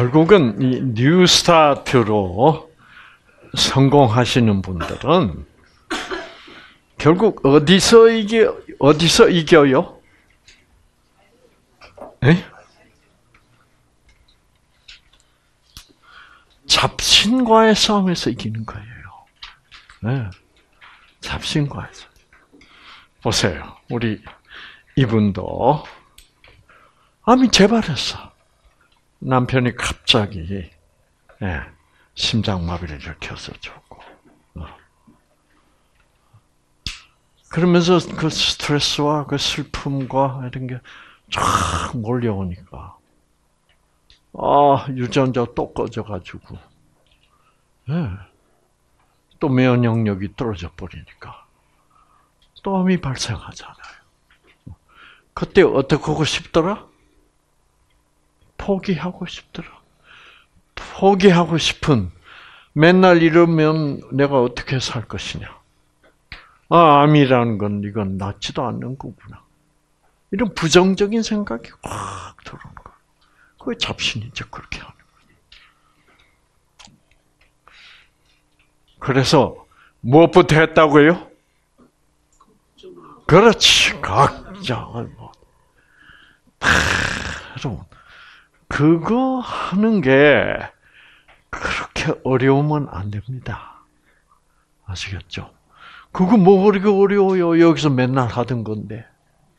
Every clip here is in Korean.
결국은 이 뉴스타트로 성공하시는 분들은 결국 어디서 이겨요? 에? 잡신과의 싸움에서 이기는 거예요. 네. 잡신과에서. 보세요. 우리 이분도 암이 재발했어. 남편이 갑자기 심장마비를 일으켜서 죽고. 그러면서 그 스트레스와 그 슬픔과 이런 게 쫙 몰려오니까 유전자 또 꺼져가지고 또 면역력이 떨어져 버리니까 또 암이 발생하잖아요. 그때 어떻게 하고 싶더라? 포기하고 싶더라. 포기하고 싶은 맨날 이러면 내가 어떻게 살 것이냐. 암이라는 건 이건 낫지도 않는 거구나. 이런 부정적인 생각이 확 들어오는 거예요. 그게 잡신이죠. 그렇게 하는 거예요. 그래서 무엇부터 했다고요? 그렇지. 각장을 여러분 그거 하는 게 그렇게 어려우면 안 됩니다. 아시겠죠? 그거 뭐 그렇게 어려워요? 여기서 맨날 하던 건데.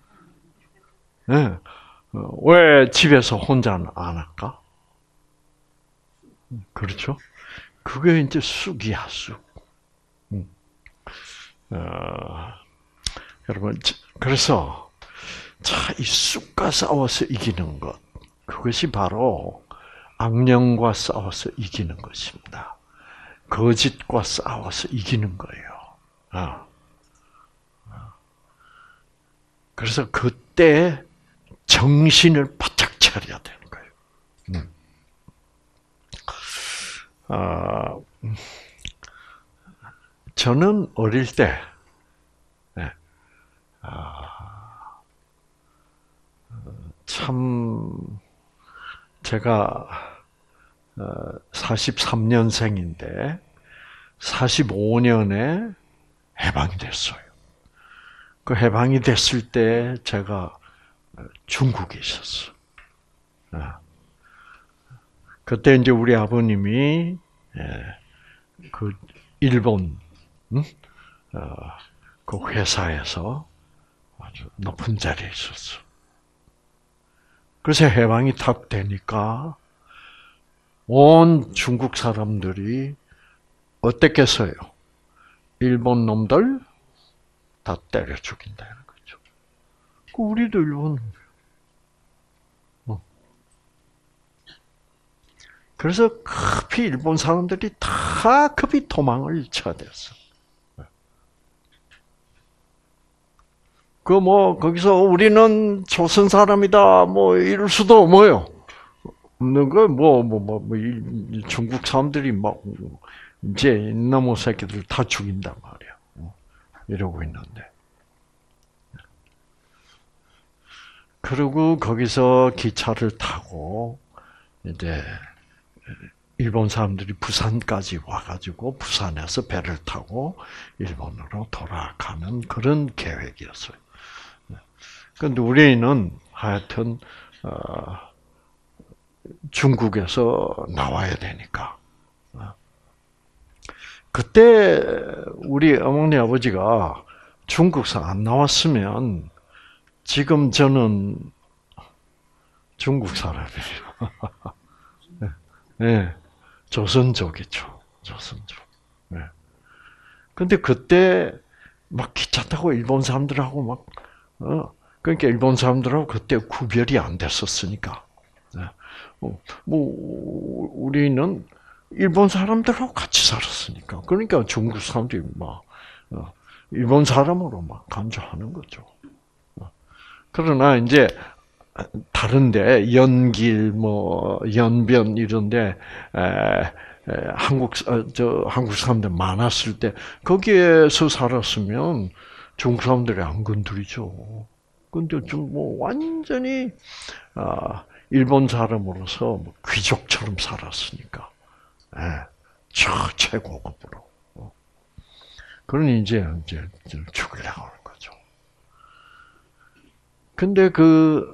네. 왜 집에서 혼자는 안 할까? 그렇죠? 그게 이제 쑥이야, 쑥. 여러분, 그래서, 이 쑥과 싸워서 이기는 것. 그것이 바로 악령과 싸워서 이기는 것입니다. 거짓과 싸워서 이기는 거예요. 그래서 그때 정신을 바짝 차려야 되는 거예요. 저는 어릴 때, 참, 제가 43년생인데, 45년에 해방이 됐어요. 그 해방이 됐을 때 제가 중국에 있었어. 그때 이제 우리 아버님이 그 일본 그 회사에서 아주 높은 자리에 있었어. 그래서 해방이 탁 되니까 온 중국 사람들이 어땠겠어요? 일본 놈들 다 때려 죽인다는 거죠. 우리도 일본. 그래서 급히 일본 사람들이 다 급히 도망을 쳐야 됐어. 거기서 우리는 조선 사람이다, 이럴 수도 뭐요. 없는 거, 중국 사람들이 이제 이놈의 새끼들 다 죽인단 말이야. 이러고 있는데. 그리고 거기서 기차를 타고, 이제, 일본 사람들이 부산까지 와가지고, 부산에서 배를 타고, 일본으로 돌아가는 그런 계획이었어요. 근데 우리는 하여튼, 중국에서 나와야 되니까. 그때 우리 어머니 아버지가 중국에서 안 나왔으면 지금 저는 중국 사람이에요. 네, 조선족이죠. 조선족. 네. 근데 그때 막 기차 타고 일본 사람들하고 그러니까 일본 사람들하고 그때 구별이 안 됐었으니까. 우리는 일본 사람들하고 같이 살았으니까. 그러니까 중국 사람들이 일본 사람으로 간주하는 거죠. 그러나 이제 다른데 연길 연변 이런데 한국 사람들 많았을 때 거기에서 살았으면 중국 사람들이 안 건드리죠. 근데 완전히 일본 사람으로서 뭐 귀족처럼 살았으니까, 예, 최고급으로. 그러니 이제 죽으려고 하는 거죠. 근데 그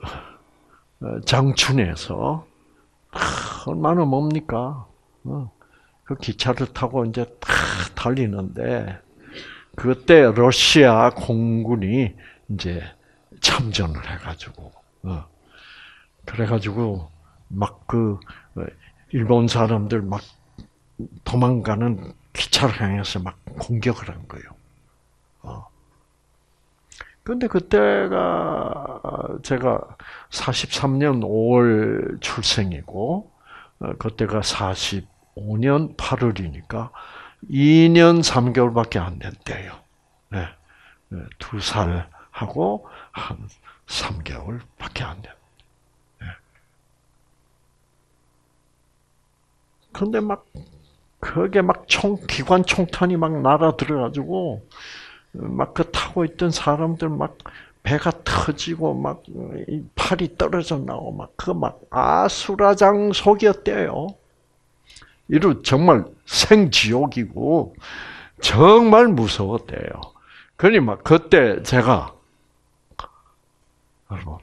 장춘에서 얼마나 멉니까? 그 기차를 타고 이제 탁 달리는데 그때 러시아 공군이 이제 참전을 해가지고 그래가지고 막 그 일본 사람들 막 도망가는 기차를 향해서 막 공격을 한 거예요. 근데 그때가 제가 43년 5월 출생이고 그때가 45년 8월이니까 2년 3개월밖에 안 됐대요. 네. 2살 하고 한 3개월밖에 안 됐. 네. 근데 막 그게 막 기관 총탄이 막 날아 들어가지고 막 그 타고 있던 사람들 막 배가 터지고 막 팔이 떨어져 나오고 막 그 막 아수라장속이었대요. 이루 정말 생지옥이고 정말 무서웠대요. 그러니 막 그때 제가 여러분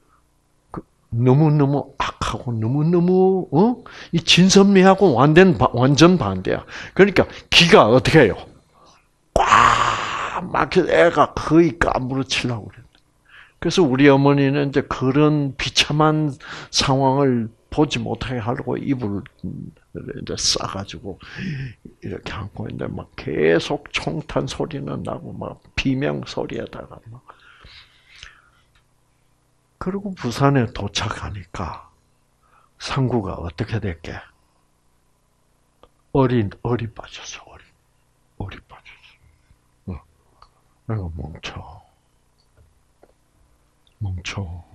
너무너무 악하고 너무너무 이 진선미하고 완전 반대야. 그러니까 기가 어떻게 해요? 막 애가 거의 까무러치려고 그래. 그래서 우리 어머니는 이제 그런 비참한 상황을 보지 못하게 하려고 이불을 이제 싸가지고 이렇게 안고 있는데 막 계속 총탄 소리는 나고 막 비명 소리에다가 막. 그리고 부산에 도착하니까 상구가 어떻게 됐게? 얼이 빠졌어, 얼이 빠졌어. 내가 멈춰.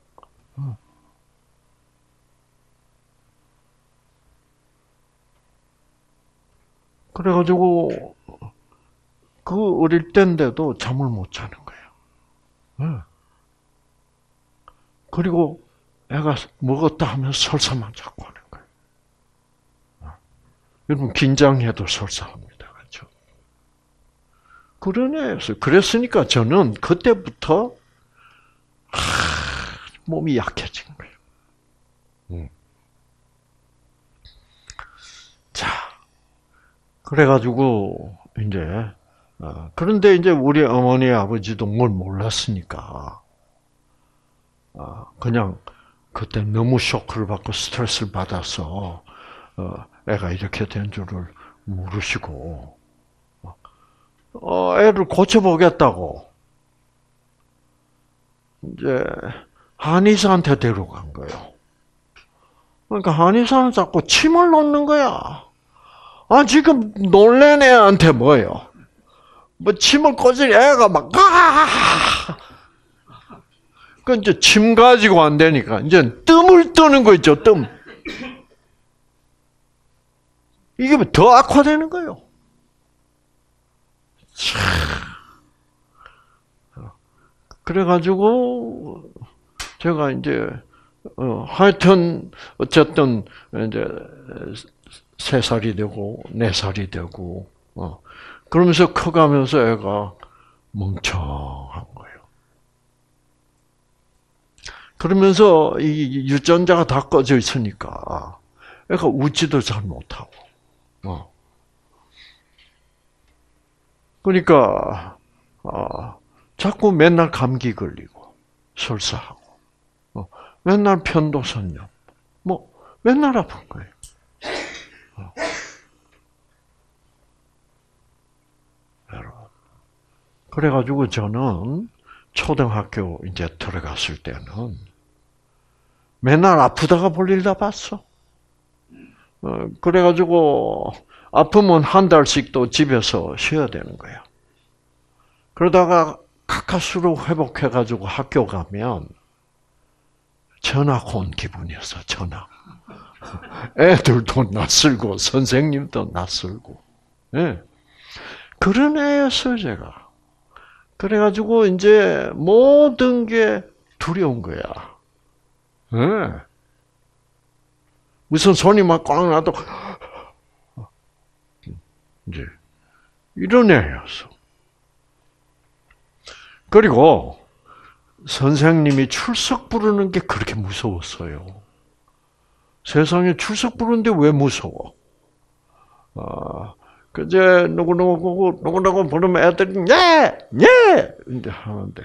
그래가지고 그 어릴 때인데도 잠을 못 자는 거예요. 그리고 애가 먹었다 하면 설사만 자꾸 하는 거예요. 여러분 긴장해도 설사합니다, 그렇죠? 그런 애였어요. 그랬으니까 저는 그때부터 몸이 약해진 거예요. 자, 그래가지고 이제 그런데 이제 우리 어머니 아버지도 뭘 몰랐으니까 그냥 그때 너무 쇼크를 받고 스트레스를 받아서 애가 이렇게 된 줄을 모르시고 애를 고쳐보겠다고 이제 한의사한테 데려간 거예요. 그러니까 한의사는 자꾸 침을 놓는 거야. 지금 놀란 애한테 뭐예요? 뭐 침을 꽂으니 애가 막 그 이제 침 가지고 안 되니까 이제 뜸을 뜨는 거 있죠, 뜸. 이게 더 악화되는 거예요. 그래가지고 제가 이제 하여튼 어쨌든 이제 3살이 되고 4살이 되고 그러면서 커가면서 애가 멍청한 거예요. 그러면서 이 유전자가 다 꺼져 있으니까 애가 웃지도 잘 못하고 그러니까 자꾸 맨날 감기 걸리고 설사하고 맨날 편도선염 뭐 맨날 아픈 거예요. 그래가지고 저는 초등학교 이제 들어갔을 때는 맨날 아프다가 볼일 다 봤어. 그래가지고 아프면 한 달씩 또 집에서 쉬어야 되는 거야. 그러다가 가까스로 회복해가지고 학교 가면 전학 온 기분이었어. 전학. 애들도 낯설고 선생님도 낯설고. 네. 그런 애였어요, 제가. 그래가지고 이제 모든 게 두려운 거야. 네. 무슨 손이 막 꽉 나도 이제 이런 애였어. 그리고 선생님이 출석 부르는 게 그렇게 무서웠어요. 세상에 출석 부르는데 왜 무서워? 그제 누구누구 부르면 애들이 예! 이제 하는데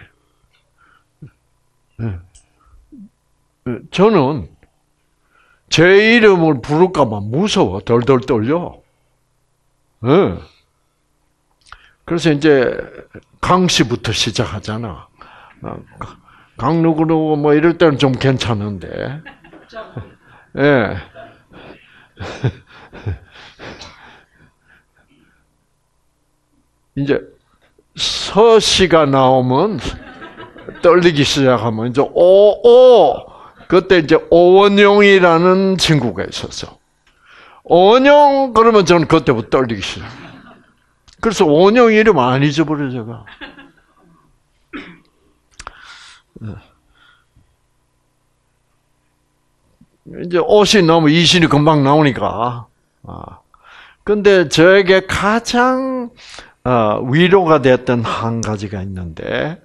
저는 제 이름을 부를까봐 무서워. 덜덜 떨려. 그래서 이제 강 씨부터 시작하잖아. 강 누구누구 뭐 이럴 때는 좀 괜찮은데. 예. 이제 서 씨가 나오면 떨리기 시작하면 이제 그때 이제 오원용이라는 친구가 있었어. 오원용 그러면 저는 그때부터 떨리기 시작. 그래서 오원용 이름 안 잊어버려 제가. 이제 옷이 너무 이신이 금방 나오니까. 근데 저에게 가장 위로가 됐던 한 가지가 있는데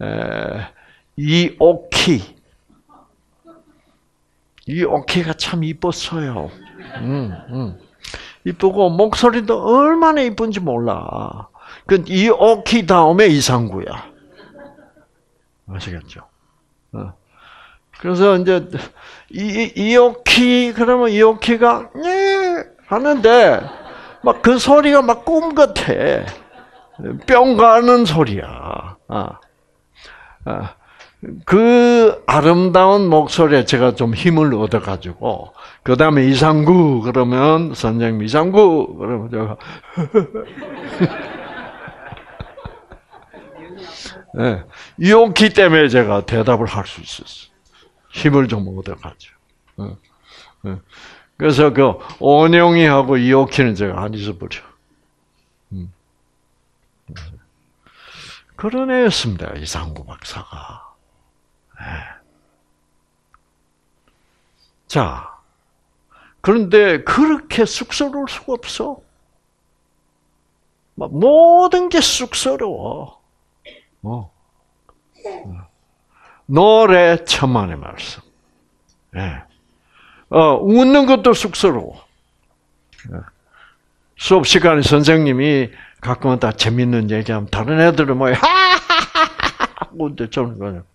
이오키가 참 이뻤어요. 이쁘고 목소리도 얼마나 이쁜지 몰라. 그 이오키 다음에 이상구야. 아시겠죠? 그래서 이제 이오키 그러면 이오키가 네 하는데 막 그 소리가 막 꿈 같아. 뿅 가는 소리야. 그 아름다운 목소리에 제가 좀 힘을 얻어가지고 그 다음에 이상구 그러면 선생님 이상구 그러면 제가 네, 이오키 때문에 제가 대답을 할 수 있었어. 힘을 좀 얻어가지고. 그래서 그 원영이하고 이오키는 제가 안 잊어버려. 그런 애였습니다. 이상구 박사가. 자, 그런데 그렇게 쑥스러울 수가 없어. 모든 게 쑥스러워. 노래 천만의 말씀. 웃는 것도 쑥스러워. 수업 시간에 선생님이 가끔은 다 재밌는 얘기하면 다른 애들은 뭐 하하하하 하고 이제 저는 그냥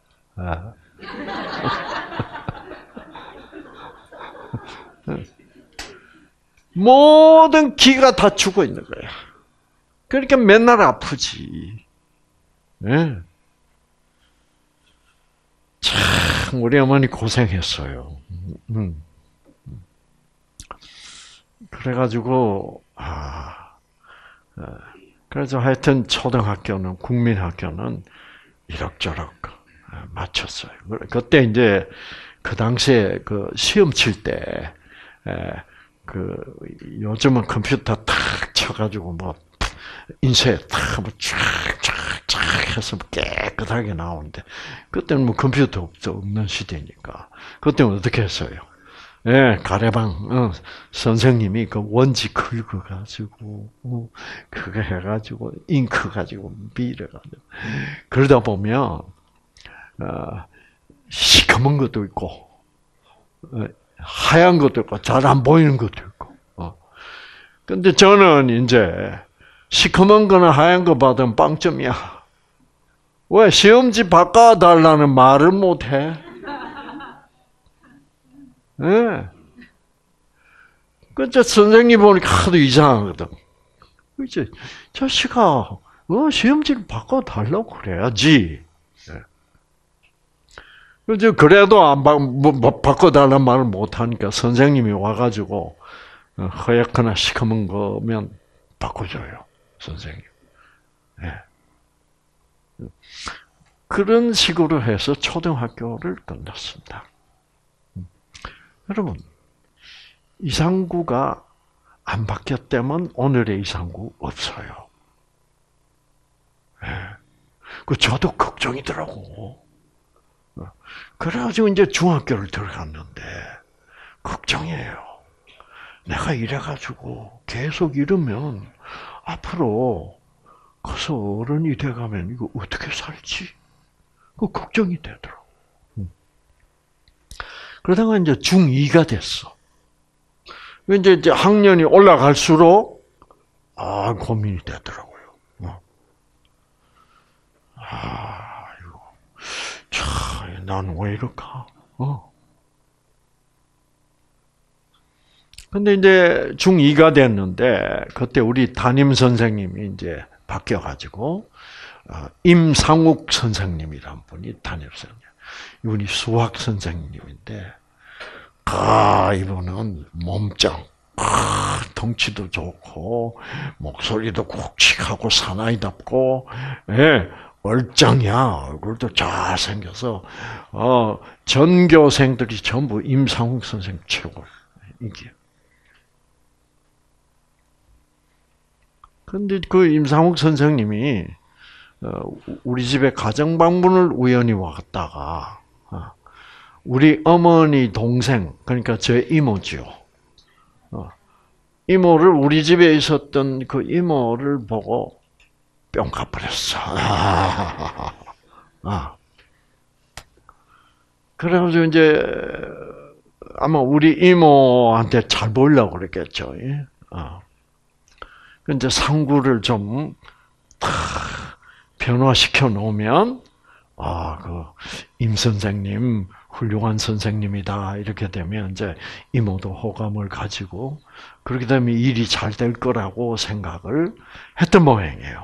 모든 기가 다 죽어 있는 거야. 그러니까 맨날 아프지. 참 우리 어머니 고생했어요. 그래가지고 그래서 하여튼 초등학교는 국민학교는 이럭저럭 마쳤어요. 그때 이제 그 당시에 그 시험 칠 때 그 요즘은 컴퓨터 탁 쳐가지고 뭐 인쇄 탁 뭐 쫙쫙쫙 해서 깨끗하게 나오는데 그때는 뭐 컴퓨터 없는 시대니까 그때는 어떻게 했어요? 가래방 선생님이 그 원지 긁어가지고 그거 해가지고 잉크 가지고 밀어가지고 그러다 보면 시커먼 것도 있고 하얀 것도 있고 잘 안 보이는 것도 있고. 근데 저는 이제 시커먼 거나 하얀 거 받으면 빵점이야. 왜 시험지 바꿔달라는 말을 못해? 그저 선생님 보니까 하도 이상하거든. 그치? 자식아, 시험지를 바꿔달라고 그래야지. 그래도 바꿔달라는 말을 못하니까 선생님이 와가지고, 허옇거나 시커먼 거면 바꿔줘요. 선생님. 그런 식으로 해서 초등학교를 끝났습니다. 여러분, 이상구가 안 바뀌었다면 오늘의 이상구 없어요. 그 저도 걱정이더라고. 그래가지고 이제 중학교를 들어갔는데 걱정이에요. 내가 이래가지고 계속 이러면 앞으로 커서 어른이 돼가면 이거 어떻게 살지? 그 걱정이 되더라고. 그러다가 이제 중2가 됐어. 이제 학년이 올라갈수록 고민이 되더라고요. 이거 참, 난 왜 이럴까? 근데 이제 중2가 됐는데 그때 우리 담임 선생님이 이제 바뀌어가지고 임상욱 선생님이란 분이 담임 선생님. 이분이 수학 선생님인데 이분은 몸짱, 덩치도 좋고 목소리도 굵직하고 사나이답고, 예, 얼짱이야. 얼굴도 잘생겨서 전교생들이 전부 임상욱 선생님 최고 인기야. 근데 그 임상욱 선생님이 우리 집에 가정 방문을 우연히 왔다가 우리 어머니 동생, 그러니까 제 이모죠. 이모를 우리 집에 있었던 그 이모를 보고 뿅 가버렸어. 그래가지고 이제 아마 우리 이모한테 잘 보이려고 그랬겠죠. 이제 상구를 좀 변화시켜 놓으면 그 임 선생님 훌륭한 선생님이다 이렇게 되면 이제 이모도 호감을 가지고 그렇게 되면 일이 잘 될 거라고 생각을 했던 모양이에요.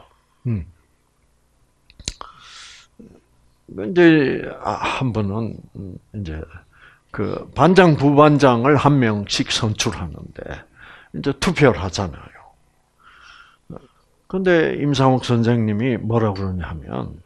이제 한 번은 이제 그 반장 부반장을 한 명씩 선출하는데 이제 투표를 하잖아요. 근데 임상욱 선생님이 뭐라고 그러냐면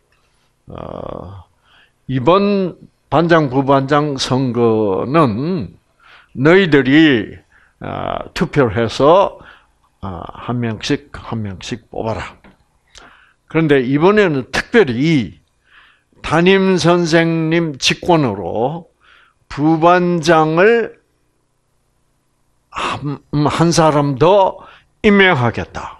이번 반장 부반장 선거는 너희들이 투표를 해서 한 명씩 뽑아라. 그런데 이번에는 특별히 담임 선생님 직권으로 부반장을 한 사람 더 임명하겠다.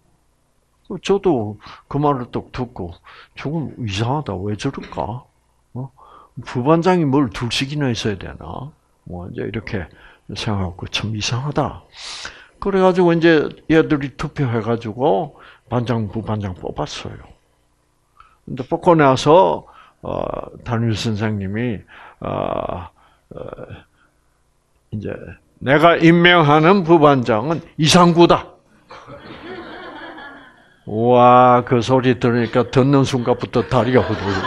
저도 그 말을 딱 듣고 조금 이상하다. 왜 저럴까? 부반장이 뭘 둘씩이나 있어야 되나? 뭐 이제 이렇게 생각하고 참 이상하다. 그래가지고 이제 얘들이 투표해가지고 반장 부반장 뽑았어요. 근데 뽑고 나서 담임 선생님이 이제 내가 임명하는 부반장은 이상구다. 와, 그 소리 들으니까 듣는 순간부터 다리가 후들거려.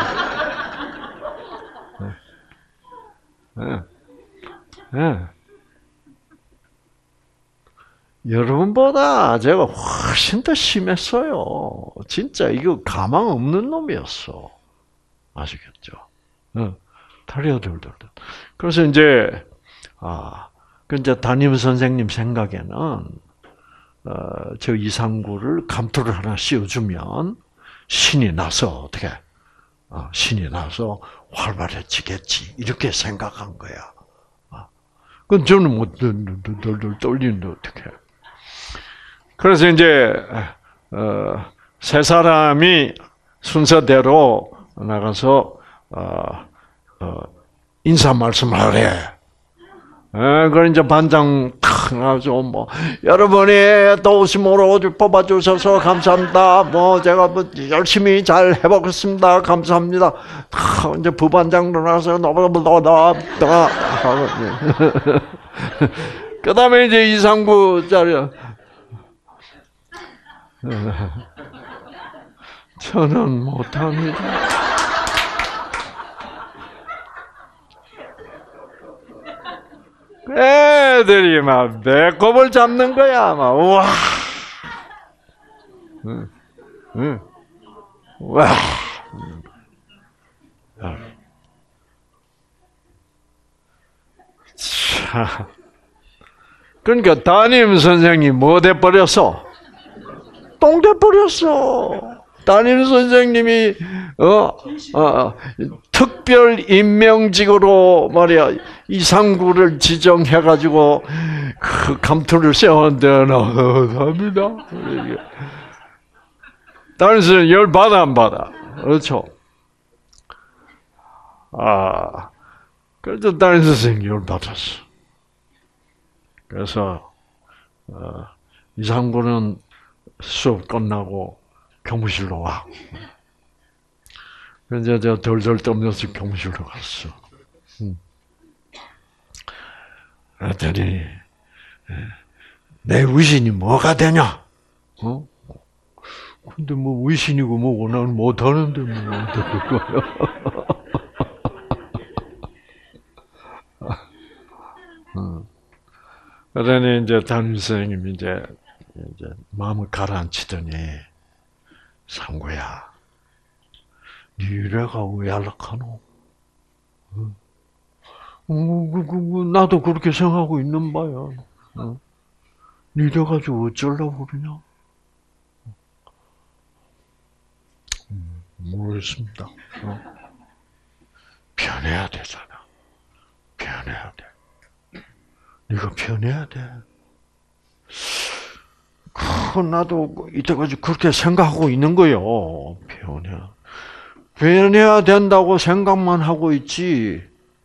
여러분보다 제가 훨씬 더 심했어요. 진짜 이거 가망 없는 놈이었어. 아시겠죠? 다리가 들들들. 그래서 이제 이제 담임 선생님 생각에는 저 이상구를 감투를 하나 씌워주면 신이 나서 어떻게 신이 나서 활발해지겠지 이렇게 생각한 거야. 그건 저는 뭐 덜덜 떨리는데 어떻게? 그래서 이제 세 사람이 순서대로 나가서 인사 말씀하래. 그래 이제 반장 탁 나가서 뭐 여러분이 도우심으로 뽑아주셔서 감사합니다. 뭐 제가 뭐 열심히 잘 해보겠습니다. 감사합니다. 탁 이제 부반장도 나서 그 다음에 이제 이상구 자리. 저는 못합니다. 애들이 막 배꼽을 잡는 거야, 막 우와, 와. 자, 그러니까 담임 선생님 뭐 돼버렸어? 똥 돼버렸어. 담임 선생님이 특별 임명직으로 말이야 이상구를 지정해가지고 그 감투를 씌웠는데 합니다. 다른 선생 열 받아 안 받아? 그렇죠. 그래서 다른 선생님 열 받았어. 그래서 이상구는 수업 끝나고 교무실로 와. 그래서 저 덜덜 떨면서 교무실로 갔어. 그랬더니 내 의신이 뭐가 되냐? 근데 뭐 의신이고 뭐고 나는 못하는데 뭐 어떡할 거야? 그러니 이제 담임 선생님이 이제 마음을 가라앉히더니 상구야, 니래가 왜 연락하노? 나도 그렇게 생각하고 있는 바야. 니래 가지고 어쩌려고 그러냐? 모르겠습니다. 변해야 되잖아. 변해야 돼. 네가 변해야 돼. 나도 이때까지 그렇게 생각하고 있는 거요. 변해야 된다고 생각만 하고 있지.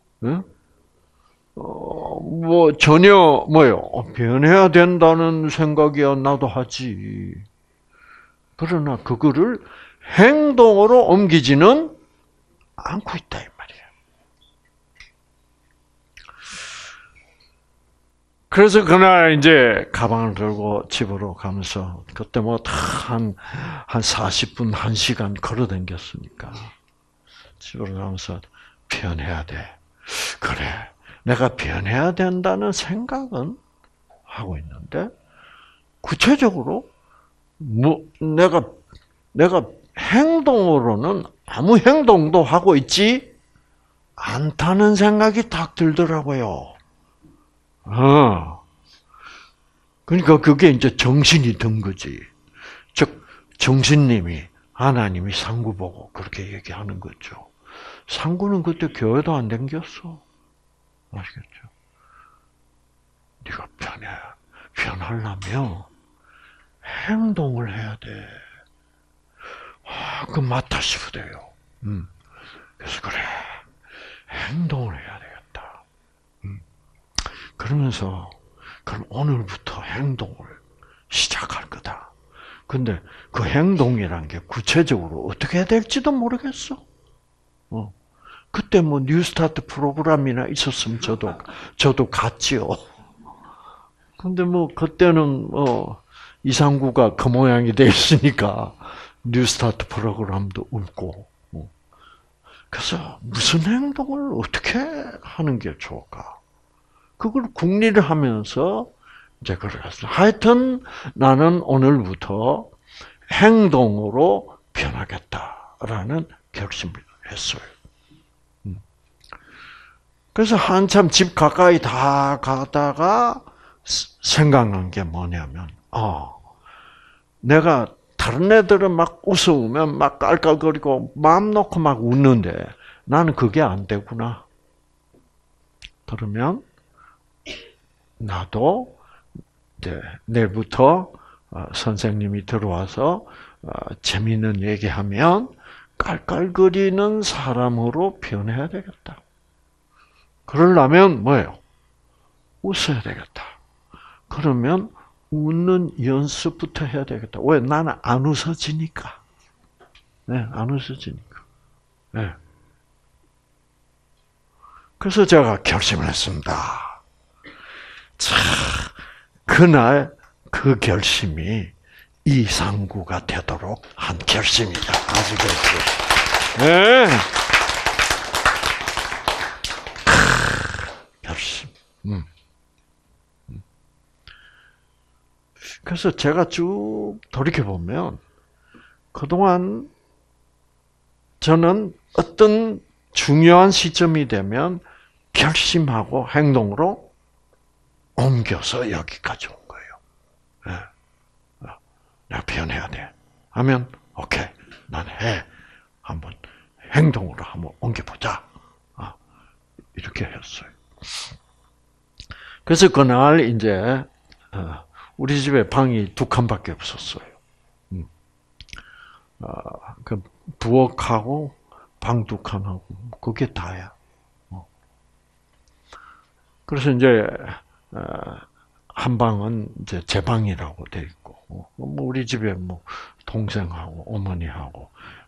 뭐 전혀 변해야 된다는 생각이야 나도 하지. 그러나 그거를 행동으로 옮기지는 않고 있다 이 말이야. 그래서 그날 이제 가방을 들고 집으로 가면서 그때 뭐 한 40분, 1시간 걸어 다녔으니까 집으로 가면서 변해야 돼. 그래. 내가 변해야 된다는 생각은 하고 있는데 구체적으로 내가 행동으로는 아무 행동도 하고 있지 않다는 생각이 딱 들더라고요. 그러니까 그게 이제 정신이 든 거지. 즉, 정신님이, 하나님이 상구 보고 그렇게 얘기하는 거죠. 상구는 그때 교회도 안 다녔어. 아시겠죠? 네가 변하려면 행동을 해야 돼. 그 맞다 싶어요. 그래서 그래. 행동을 해야 되겠다. 그러면서 그럼 오늘부터 행동을 시작할 거다. 근데 그 행동이란 게 구체적으로 어떻게 해야 될지도 모르겠어. 그때 뭐 뉴스타트 프로그램이나 있었으면 저도 갔지요. 근데 뭐 그때는 이상구가 그 모양이 돼 있으니까 뉴스타트 프로그램도 없고. 그래서 무슨 행동을 어떻게 하는 게 좋을까? 그걸 궁리를 하면서 이제 그랬어요. 하여튼 나는 오늘부터 행동으로 변하겠다라는 결심을 했어요. 그래서 한참 집 가까이 다 가다가 생각난 게 뭐냐면, 내가 다른 애들은 막 웃으면 막 깔깔거리고 마음 놓고 막 웃는데 나는 그게 안 되구나. 그러면 나도 이제 내일부터 선생님이 들어와서 재미있는 얘기하면 깔깔거리는 사람으로 변해야 되겠다. 그러려면 뭐예요? 웃어야 되겠다. 그러면 웃는 연습부터 해야 되겠다. 왜? 나는 안 웃어지니까. 네, 안 웃어지니까. 네. 그래서 제가 결심을 했습니다. 자, 그날 그 결심이 이상구가 되도록 한 결심이다. 아시겠어요? 네. 결심. 그래서 제가 쭉 돌이켜보면 그동안 저는 어떤 중요한 시점이 되면 결심하고 행동으로 옮겨서 여기까지 온 거예요. 내가 변해야 돼. 하면 오케이, 난 해. 한번 행동으로 한번 옮겨보자. 이렇게 했어요. 그래서 그날 이제 우리 집에 방이 2칸밖에 없었어요. 그 부엌하고 방 2칸하고 그게 다야. 그래서 이제 한 방은 이제 제 방이라고 돼 있고, 우리 집에 뭐 동생하고 어머니하고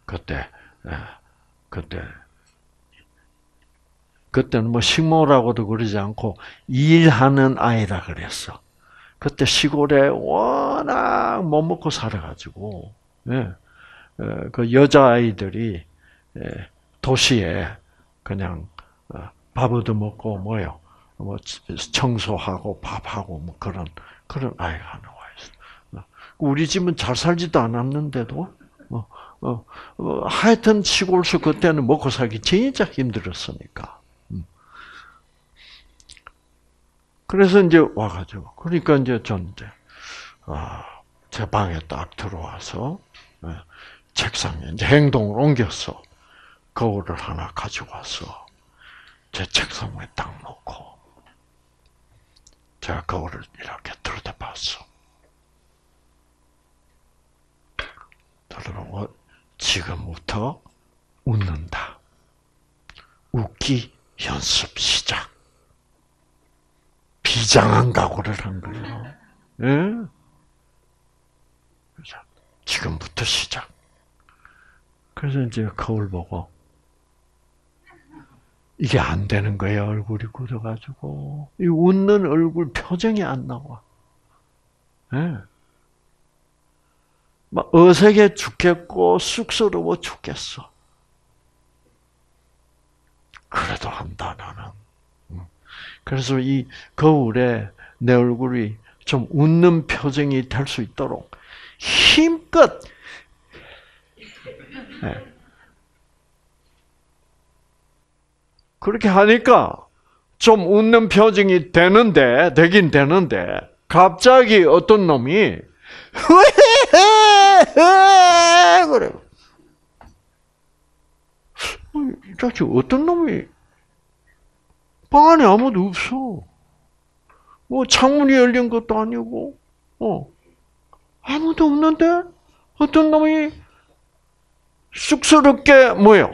그때는 뭐 식모라고도 그러지 않고 일하는 아이라 그랬어. 그때 시골에 워낙 못 먹고 살아가지고, 그 여자아이들이 도시에 그냥 밥 얻어먹고 뭐요, 뭐 청소하고 밥하고 뭐 그런 아이가 나와 있어. 우리 집은 잘 살지도 않았는데도 하여튼 시골에서 그때는 먹고 살기 진짜 힘들었으니까. 그래서 이제 와가지고 그러니까 이제 전 이제 제 방에 딱 들어와서 책상에 이제 행동을 옮겼어. 거울을 하나 가지고 와서 제 책상 위에 딱 놓고 제가 거울을 이렇게 들여다봤어. 들어보고 지금부터 웃는다. 웃기 연습 시작. 비장한 각오를 한 거예요. 예? 지금부터 시작. 그래서 이제 거울 보고 이게 안 되는 거예요. 얼굴이 굳어가지고 이 웃는 얼굴 표정이 안 나와. 예? 막 어색해 죽겠고 쑥스러워 죽겠어. 그래도 한다 나는. 그래서 이 거울에 내 얼굴이 좀 웃는 표정이 될 수 있도록 힘껏 그렇게 하니까 좀 웃는 표정이 되긴 되는데 갑자기 어떤 놈이 그래. 자체 어떤 놈이 방 안에 아무도 없어. 뭐 창문이 열린 것도 아니고, 아무도 없는데 어떤 놈이 쑥스럽게 뭐요?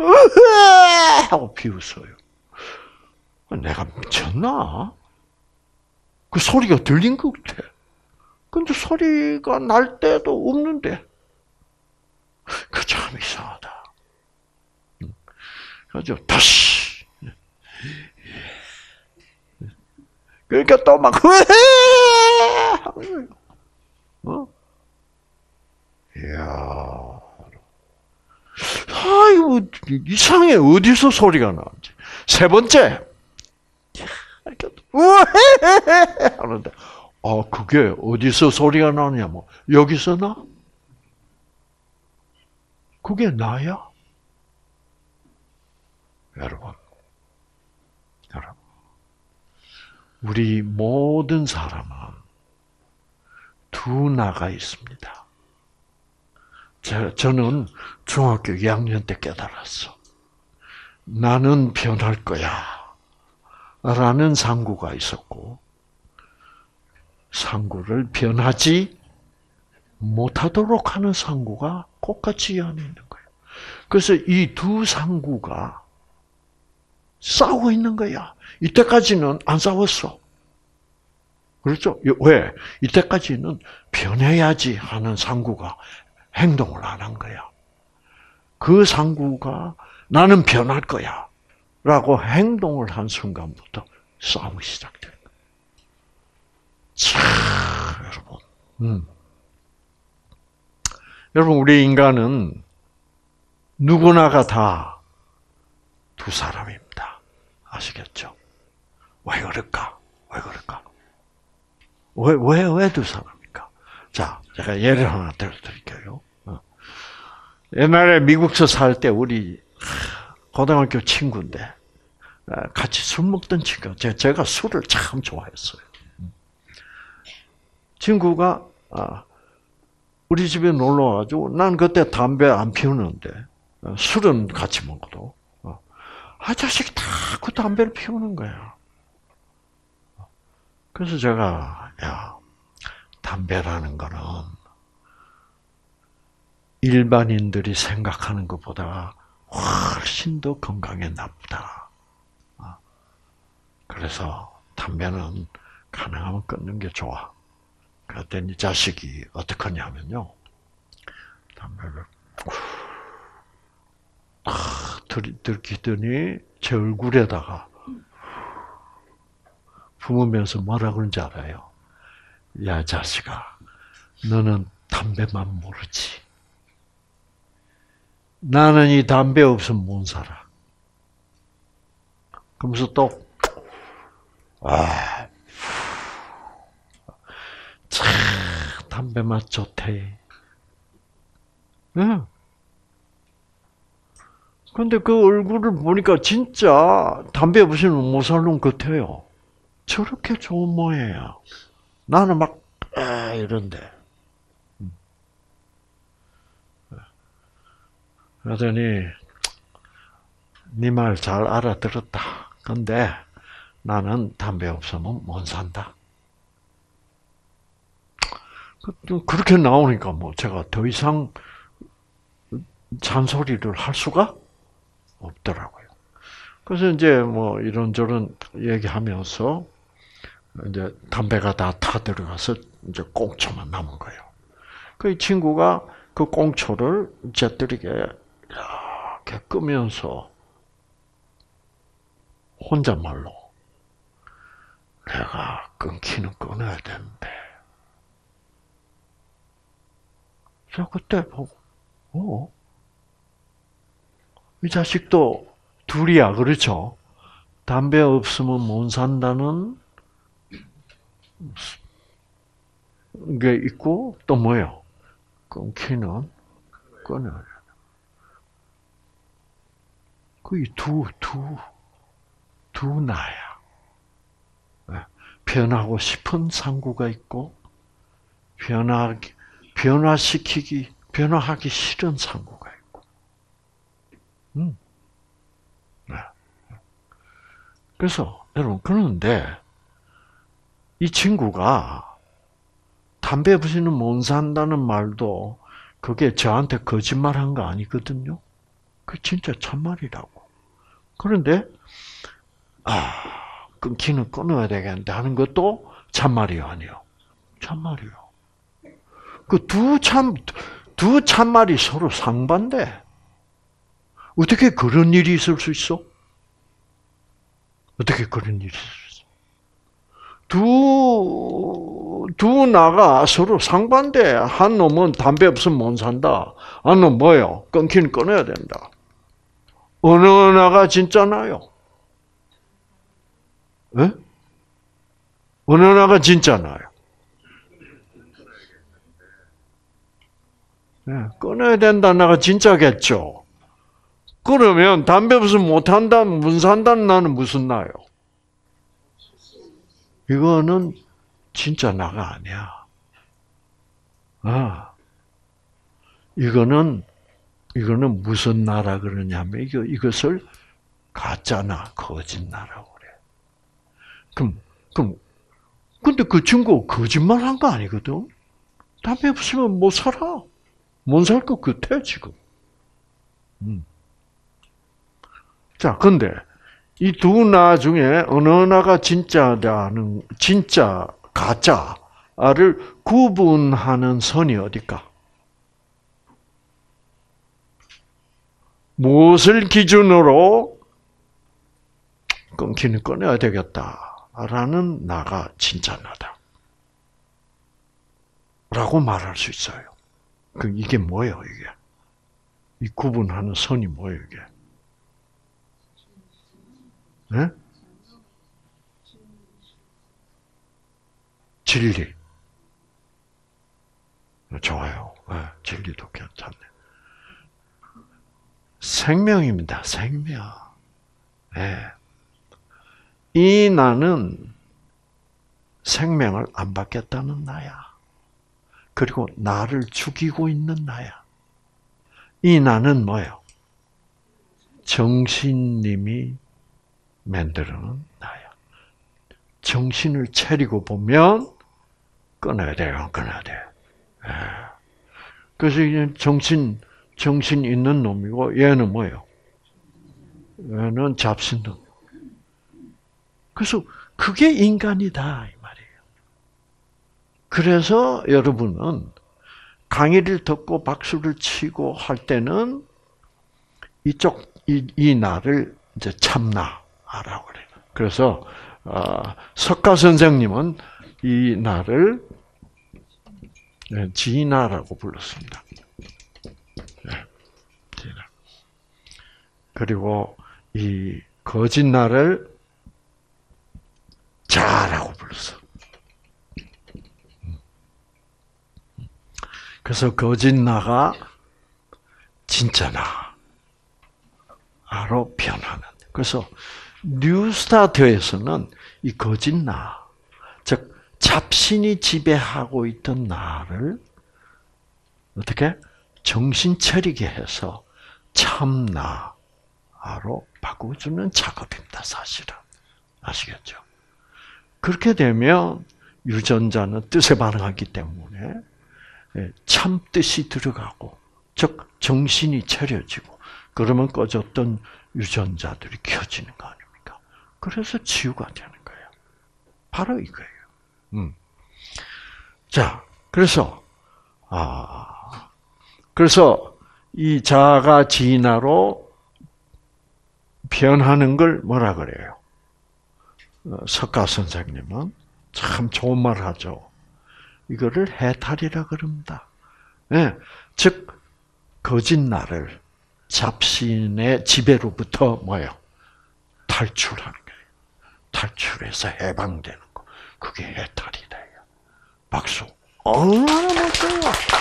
하고 비웃어요. 내가 미쳤나? 그 소리가 들린 것 같아. 근데 소리가 날 때도 없는데, 그 참 이상하다. 그래서 다시. 그러니까 또 막, 이야. 아이고, 이상해. 어디서 소리가 나는지. 3번째. 하는데, 그게 어디서 소리가 나냐면, 여기서 나? 그게 나야? 여러분. 우리 모든 사람은 두 나가 있습니다. 저는 중학교 2학년 때 깨달았어. 나는 변할 거야. 라는 상구가 있었고, 상구를 변하지 못하도록 하는 상구가 똑같이 이 안에 있는 거예요. 그래서 이 두 상구가 싸우고 있는 거야. 이때까지는 안 싸웠어. 그렇죠? 왜? 이때까지는 변해야지 하는 상구가 행동을 안 한 거야. 그 상구가 나는 변할 거야 라고 행동을 한 순간부터 싸움이 시작된 거야. 자, 여러분. 여러분, 우리 인간은 누구나가 다 두 사람입니다. 아시겠죠? 왜 그럴까? 왜 두 사람입니까? 자, 제가 예를 하나 들어드릴게요. 옛날에 미국서 살 때 우리 고등학교 친구인데 같이 술 먹던 친구. 제가 술을 참 좋아했어요. 친구가 우리 집에 놀러 와가지고 난 그때 담배 안 피우는데 술은 같이 먹어도. 자식이 다 그 담배를 피우는 거야. 그래서 제가, 야, 담배라는 거는 일반인들이 생각하는 것보다 훨씬 더 건강에 나쁘다. 그래서 담배는 가능하면 끊는 게 좋아. 그랬더니 자식이 어떻게 하냐면요. 담배를 들키더니 제 얼굴에다가 품으면서 뭐라 그런지 알아요? 야, 자식아, 너는 담배만 모르지. 나는 이 담배 없으면 못 살아. 그러면서 또, 참, 담배 맛 좋대. 응. 근데 그 얼굴을 보니까 진짜 담배 없이는 못 살 놈 같아요. 저렇게 좋은 모양이야. 나는 막, 이런데. 그러더니, 네 말 잘 알아들었다. 근데 나는 담배 없으면 못 산다. 그렇게 나오니까 뭐 제가 더 이상 잔소리를 할 수가 없더라고요. 그래서 이제 뭐 이런저런 얘기하면서 이제 담배가 다 타들어가서 이제 꽁초만 남은 거예요. 그 친구가 그 꽁초를 잿더리게 이렇게 끄면서 혼잣말로 내가 끊기는 끊어야 되는데. 저 그때 보고, 이 자식도 둘이야, 그렇죠? 담배 없으면 못 산다는 게 있고, 또 뭐예요? 끊기는 끊어야 돼. 그 두 나야. 변하고 싶은 상구가 있고, 변화하기 싫은 상구가 있고. 그래서, 여러분, 그런데, 이 친구가 담배 없이는 못 산다는 말도 그게 저한테 거짓말한 거 아니거든요. 그 진짜 참말이라고. 그런데, 끊기는 끊어야 되겠는데 하는 것도 참말이요, 아니요? 참말이요. 그 두 참말이 서로 상반돼. 어떻게 그런 일이 있을 수 있어? 어떻게 그런 일이 있을 수 있어? 두 나가 서로 상반돼. 한 놈은 담배 없으면 못 산다. 한 놈은 뭐예요? 끊기는 끊어야 된다. 어느 나가 진짜 나요? 네? 어느 나가 진짜 나요? 네, 끊어야 된다 나가 진짜겠죠. 그러면 담배 없으면 못 한다, 못 산다는 나는 무슨 나요? 이거는 진짜 나가 아니야. 이거는 무슨 나라 그러냐면 이것을 가짜나 거짓나라고 그래. 근데 그 친구 거짓말한 거 아니거든. 담배 없으면 못 살아. 못 살 것 같아 지금. 자, 근데 이 두 나 중에 어느 나가 진짜 가짜를 구분하는 선이 어딜까? 무엇을 기준으로 끊기는 끊어야 되겠다라는 나가 진짜 나다. 라고 말할 수 있어요. 이게 뭐예요, 이게? 이 구분하는 선이 뭐예요, 이게? 네? 진리. 좋아요. 네, 진리도 괜찮네. 생명입니다, 생명. 네. 이 나는 생명을 안 받겠다는 나야. 그리고 나를 죽이고 있는 나야. 이 나는 뭐예요? 정신님이 만들어놓은 나야. 정신을 차리고 보면 끊어야 돼요. 끊어야 돼. 그래서 이제 정신 있는 놈이고 얘는 뭐예요? 얘는 잡신놈. 그래서 그게 인간이다 이 말이에요. 그래서 여러분은 강의를 듣고 박수를 치고 할 때는 이 나를 이제 참나라고 그래요. 그래서 석가 선생님은 이 나를 지나라고 불렀습니다. 지나. 그리고 이 거짓 나를 자라고 불렀어. 그래서 거짓 나가 진짜 나로 변하는. 그래서 뉴스타트에서는 이 거짓 나, 즉 잡신이 지배하고 있던 나를 어떻게 정신 차리게 해서 참 나로 바꿔주는 작업입니다. 사실은 아시겠죠? 그렇게 되면 유전자는 뜻에 반응하기 때문에 참 뜻이 들어가고, 즉 정신이 차려지고, 그러면 꺼졌던 유전자들이 켜지는 거 아닙니까? 그래서 치유가 되는 거예요. 바로 이거예요. 자, 그래서 이 자아가 진화로 변하는 걸 뭐라 그래요? 석가 선생님은 참 좋은 말 하죠. 이거를 해탈이라 그럽니다. 네, 즉 거짓 나를 잡신의 지배로부터 뭐예요? 탈출하는 거예요. 탈출해서 해방되는 거. 그게 해탈이다. 박수. 얼마나 멋져요.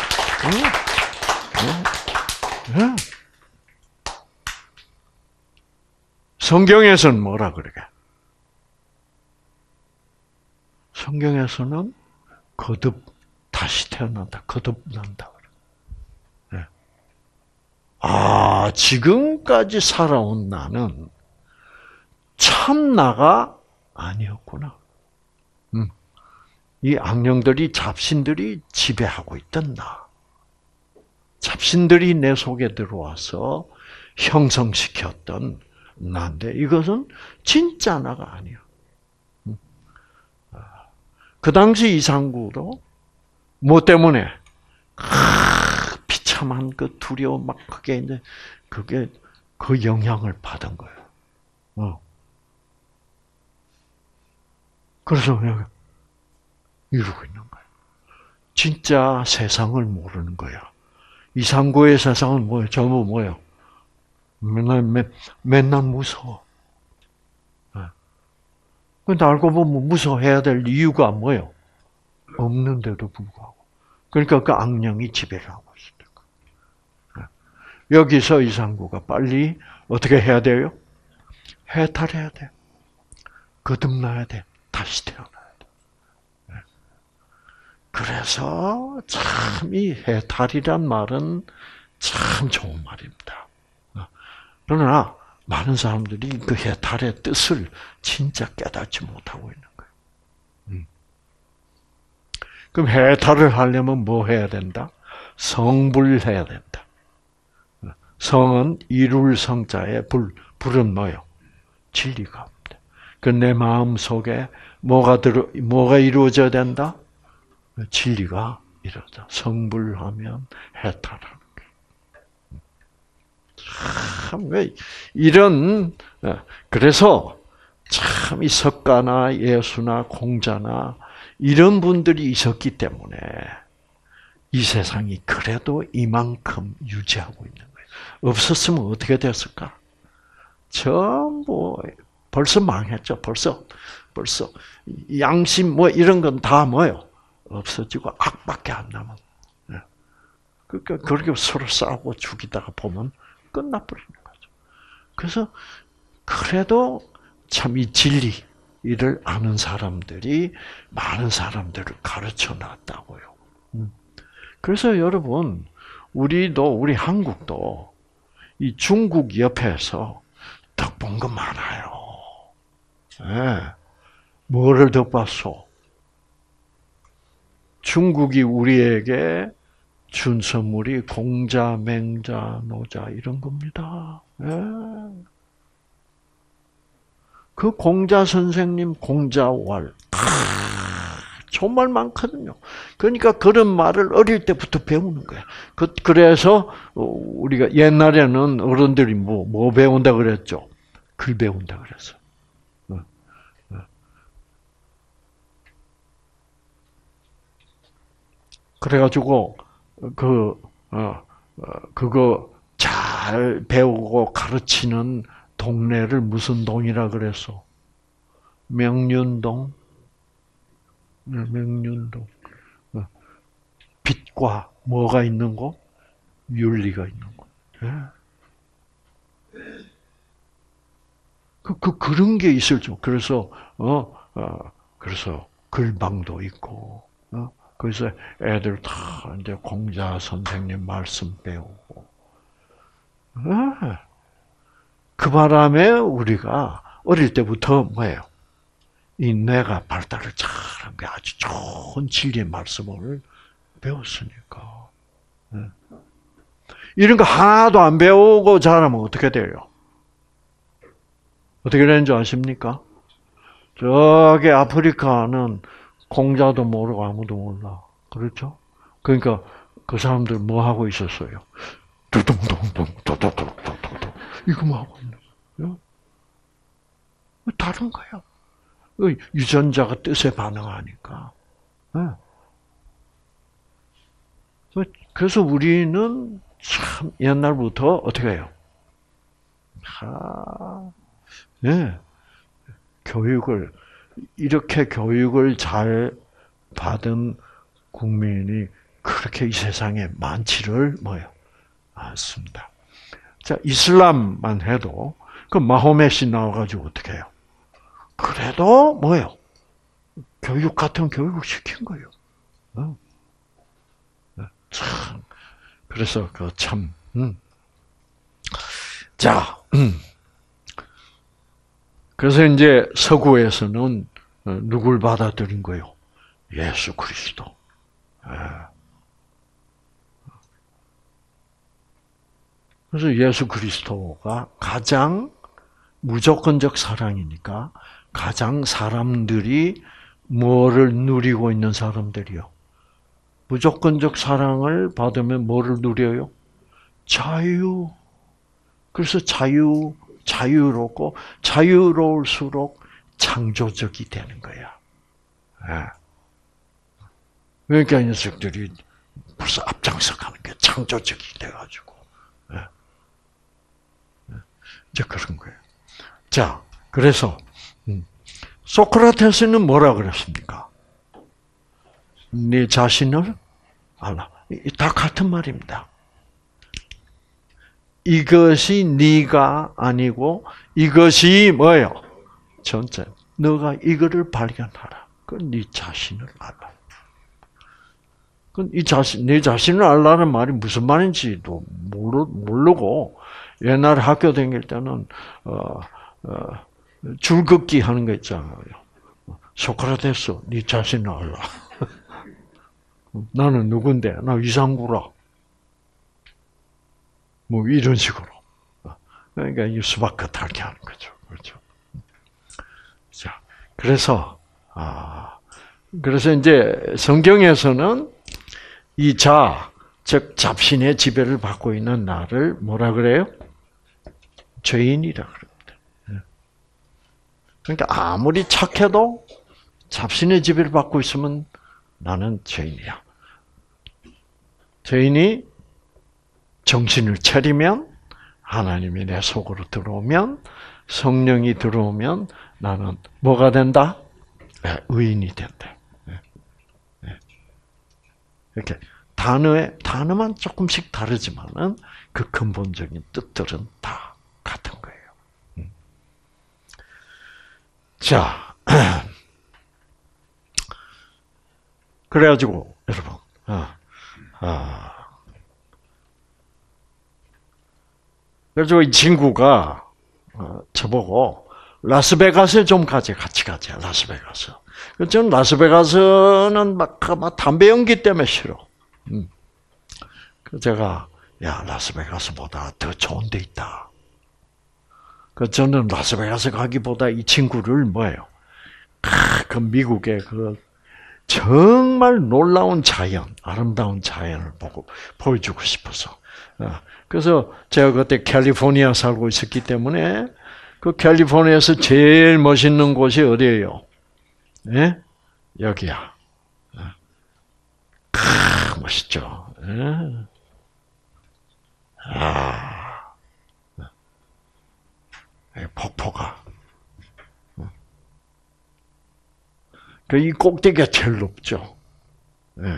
성경에서는 뭐라 그러게? 성경에서는 거듭 다시 태어난다. 거듭난다. 지금까지 살아온 나는 참 나가 아니었구나. 이 악령들이, 잡신들이 지배하고 있던 나. 잡신들이 내 속에 들어와서 형성시켰던 나인데 이것은 진짜 나가 아니야. 그 당시 이상구도 뭐 때문에 비참한 그 두려움 막 그게 이제 그게 그 영향을 받은 거예요. 그래서 이러고 있는 거예요. 진짜 세상을 모르는 거야. 이상구의 세상은 뭐예요? 전부 뭐예요? 맨날 무서워. 근데 알고 보면 무서워해야 될 이유가 뭐예요? 없는데도 불구하고. 그러니까 그 악령이 지배를 하고 있는 거예요. 여기서 이상구가 빨리 어떻게 해야 돼요? 해탈해야 돼. 거듭나야 돼. 다시 태어나야 돼. 그래서 참 이 해탈이란 말은 참 좋은 말입니다. 그러나 많은 사람들이 그 해탈의 뜻을 진짜 깨닫지 못하고 있는 거예요. 그럼 해탈을 하려면 뭐 해야 된다? 성불해야 된다. 성은 이룰 성자의 불은 뭐요? 진리가 없다. 그 내 마음 속에 뭐가 이루어져야 된다? 진리가 이루어져. 성불하면 해탈하는 거예요. 참, 왜 이런, 그래서 참 이 석가나 예수나 공자나 이런 분들이 있었기 때문에 이 세상이 그래도 이만큼 유지하고 있는 거예요. 없었으면 어떻게 됐을까? 전부 벌써 망했죠. 벌써 양심 뭐 이런 건 다 뭐요? 없어지고 악밖에 안 남은. 그러니까 그렇게 서로 싸우고 죽이다가 보면 끝나버리는 거죠. 그래서 그래도 참 이 진리를 아는 사람들이 많은 사람들을 가르쳐 놨다고요. 그래서 여러분, 우리 한국도 이 중국 옆에서 덕본 거 많아요. 네. 뭐를 덕봤소? 중국이 우리에게 준 선물이 공자, 맹자, 노자 이런 겁니다. 네. 그 공자 선생님 공자왈 좋은 말 많거든요. 그러니까 그런 말을 어릴 때부터 배우는 거야. 그래서 우리가 옛날에는 어른들이 뭐 배운다 그랬죠? 글 배운다 그랬어. 그래가지고 그거 잘 배우고 가르치는 동네를 무슨 동이라 그랬어? 명륜동. 명륜동. 빛과 뭐가 있는 곳? 윤리가 있는 곳. 그런 게 있을 줄. 그래서 그래서 글방도 있고. 그래서 애들 다 이제 공자 선생님 말씀 배우고. 그 바람에 우리가 어릴 때부터 뭐예요? 이 뇌가 발달을 잘한 게 아주 좋은 진리의 말씀을 배웠으니까. 이런 거 하나도 안 배우고 자라면 어떻게 돼요? 어떻게 되는 줄 아십니까? 저기 아프리카는 공자도 모르고 아무도 몰라. 그렇죠? 그러니까 그 사람들 뭐 하고 있었어요? 두둥둥둥 도도도도도도 이거만 하고 있는 거예요. 다른 거야. 유전자가 뜻에 반응하니까. 그래서 우리는 참 옛날부터 어떻게 해요? 이렇게 교육을 잘 받은 국민이 그렇게 이 세상에 많지를 않습니다. 자, 이슬람만 해도 그 마호멧이 나와가지고 어떻게 해요? 그래도 교육 같은 교육을 시킨 거예요. 참. 그래서 자, 그래서 이제 서구에서는 누굴 받아들인 거예요? 예수 그리스도. 그래서 예수 그리스도가 가장 무조건적 사랑이니까 가장 사람들이 뭐를 누리고 있는 사람들이요? 무조건적 사랑을 받으면 뭐를 누려요? 자유. 그래서 자유롭고 자유로울수록 창조적이 되는 거야. 그러니까 이 녀석들이 벌써 앞장서 가는 게 창조적이 돼가지고. 이제 그런 거예요. 자, 그래서 소크라테스는 뭐라 그랬습니까? 네 자신을 알라. 다 같은 말입니다. 이것이 네가 아니고 이것이 뭐예요? 전체. 너가 이거를 발견하라. 그건 네 자신을 알라. 그건 네 자신을 알라는 말이 무슨 말인지도 모르고 옛날 학교 다닐 때는 줄긋기 하는 거 있잖아요. 소크라테스, 네 자신을 알라. 나는 누군데? 나 이상구라. 뭐 이런 식으로. 그러니까 이 수박과 달게 하는 거죠. 그렇죠. 자, 그래서 이제 성경에서는 이 즉 잡신의 지배를 받고 있는 나를 뭐라 그래요? 죄인이라 그럽니다. 그러니까 아무리 착해도 잡신의 지배를 받고 있으면 나는 죄인이야. 죄인이 정신을 차리면 하나님이 내 속으로 들어오면 성령이 들어오면 나는 뭐가 된다? 의인이 된다. 이렇게 단어만 조금씩 다르지만은 그 근본적인 뜻들은 다 같은 거예요. 자, 그래가지고 여러분, 그래서 이 친구가 저보고 라스베가스에 좀 같이 가자. 라스베가스. 저는 라스베가스는 막 담배 연기 때문에 싫어. 제가 야 라스베가스보다 더 좋은 데 있다. 저는 라스베가스 가기보다 이 친구를 뭐예요? 그 미국의 그 정말 놀라운 자연, 아름다운 자연을 보여주고 싶어서. 그래서 제가 그때 캘리포니아 살고 있었기 때문에 그 캘리포니아에서 제일 멋있는 곳이 어디예요? 예? 여기야. 멋있죠. 예? 폭포가. 이 꼭대기가 제일 높죠. 예.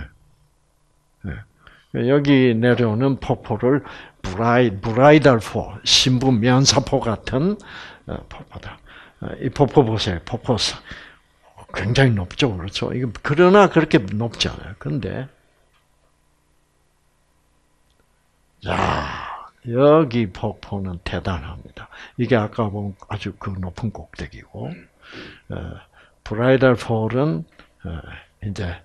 예. 여기 내려오는 폭포를 브라이덜 포, 신부 면사포 같은 폭포다. 이 폭포 보세요. 폭포 굉장히 높죠, 그렇죠? 그러나 그렇게 높지 않아요. 근데 야, 여기 폭포는 대단합니다. 이게 아까 본 아주 그 높은 꼭대기고, 브라이덜 폴은 이제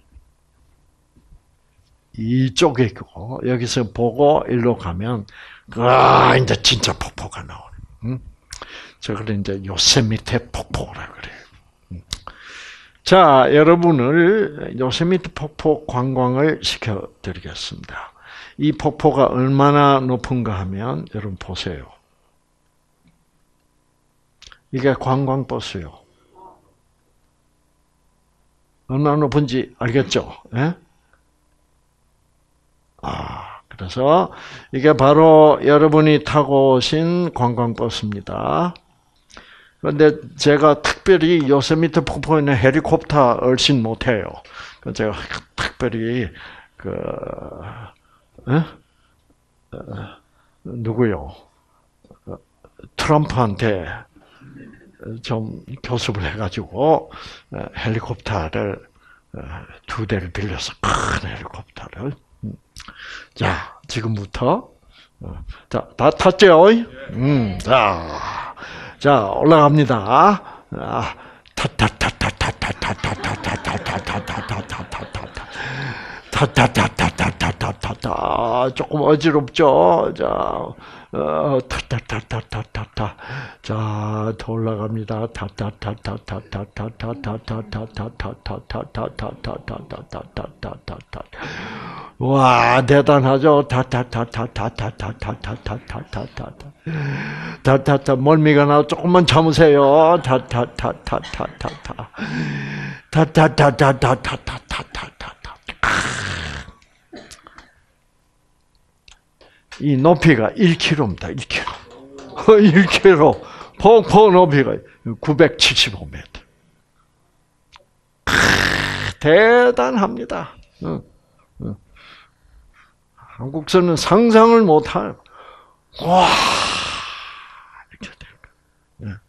이쪽에 있고 여기서 보고 일로 가면 이제 진짜 폭포가 나오네. 저걸 이제 요세미테 폭포라 그래요. 자, 여러분을 요세미테 폭포 관광을 시켜드리겠습니다. 이 폭포가 얼마나 높은가 하면 여러분 보세요. 이게 관광버스요. 얼마나 높은지 알겠죠? 예? 그래서 이게 바로 여러분이 타고 오신 관광버스입니다. 그런데 제가 특별히 요세미테 폭포에는 헬리콥터 얼씬 못해요. 그래서 제가 특별히 누구요? 트럼프한테 좀 교습을 해가지고 헬리콥터를 2대를 빌려서 큰 헬리콥터를. 자, 지금부터 다 탔죠? 자, 올라갑니다. 조금 어지럽죠? 자, 자, 더 올라갑니다. 와, 대단하죠? 멀미가 나고 조금만 참으세요. 이 높이가 1km입니다. 1km. 1km. 폭포 높이가 975m. 대단합니다. 한국서는 상상을 못할, 와, 이렇게 되는 거예요.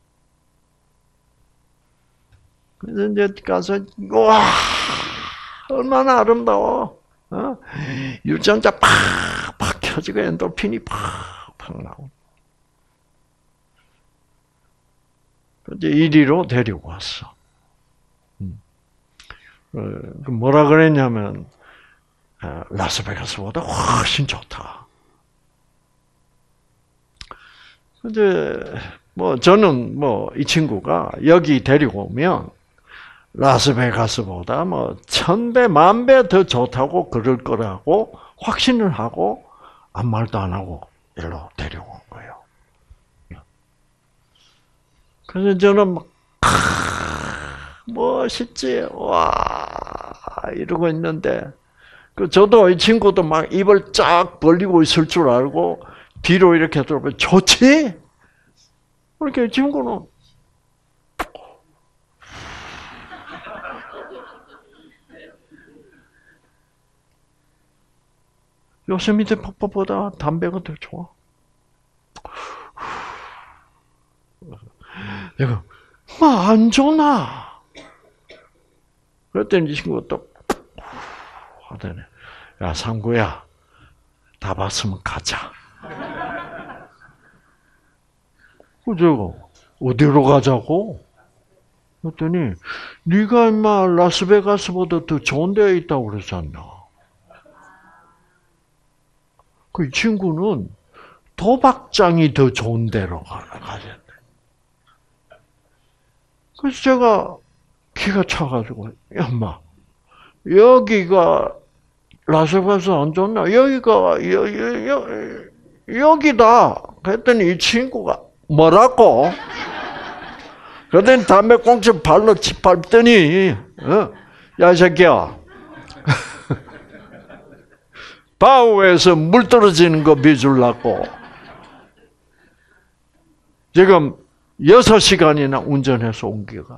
그래서 이제 가서, 와, 얼마나 아름다워. 유전자 팍팍 켜지고 엔돌핀이 팍팍 나오고. 이제 이리로 데리고 왔어. 뭐라 그랬냐면, 라스베가스보다 훨씬 좋다. 이제 저는 이 친구가 여기 데리고 오면 라스베가스보다 1000배, 10,000배 더 좋다고 그럴 거라고 확신을 하고 아무 말도 안 하고 일로 데려온 거예요. 그래서 저는 멋있지, 와 이러고 있는데. 저도 이 친구도 막 입을 쫙 벌리고 있을 줄 알고 뒤로 이렇게 돌아보면 좋지? 그렇게 이 친구는 요세미테 폭포보다 담배가 더 좋아. 내가 안 좋나? 그랬더니 이 친구가 또 하더니 야 상구야 다 봤으면 가자. 제가 어디로 가자고? 그랬더니 네가 임마 라스베가스보다 더 좋은 데에 있다고 그랬잖아. 그 친구는 도박장이 더 좋은 데로 가야 돼. 그래서 제가 기가 차가지고, 야, 엄마, 여기가 라스베가스 안 좋나? 여기다. 그랬더니 이 친구가 뭐라고? 그랬더니 담배 꽁초 발로 밟더니, 야, 이 새끼야. 바우에서 물 떨어지는 거 비주려고. 지금 6시간이나 운전해서 온 게가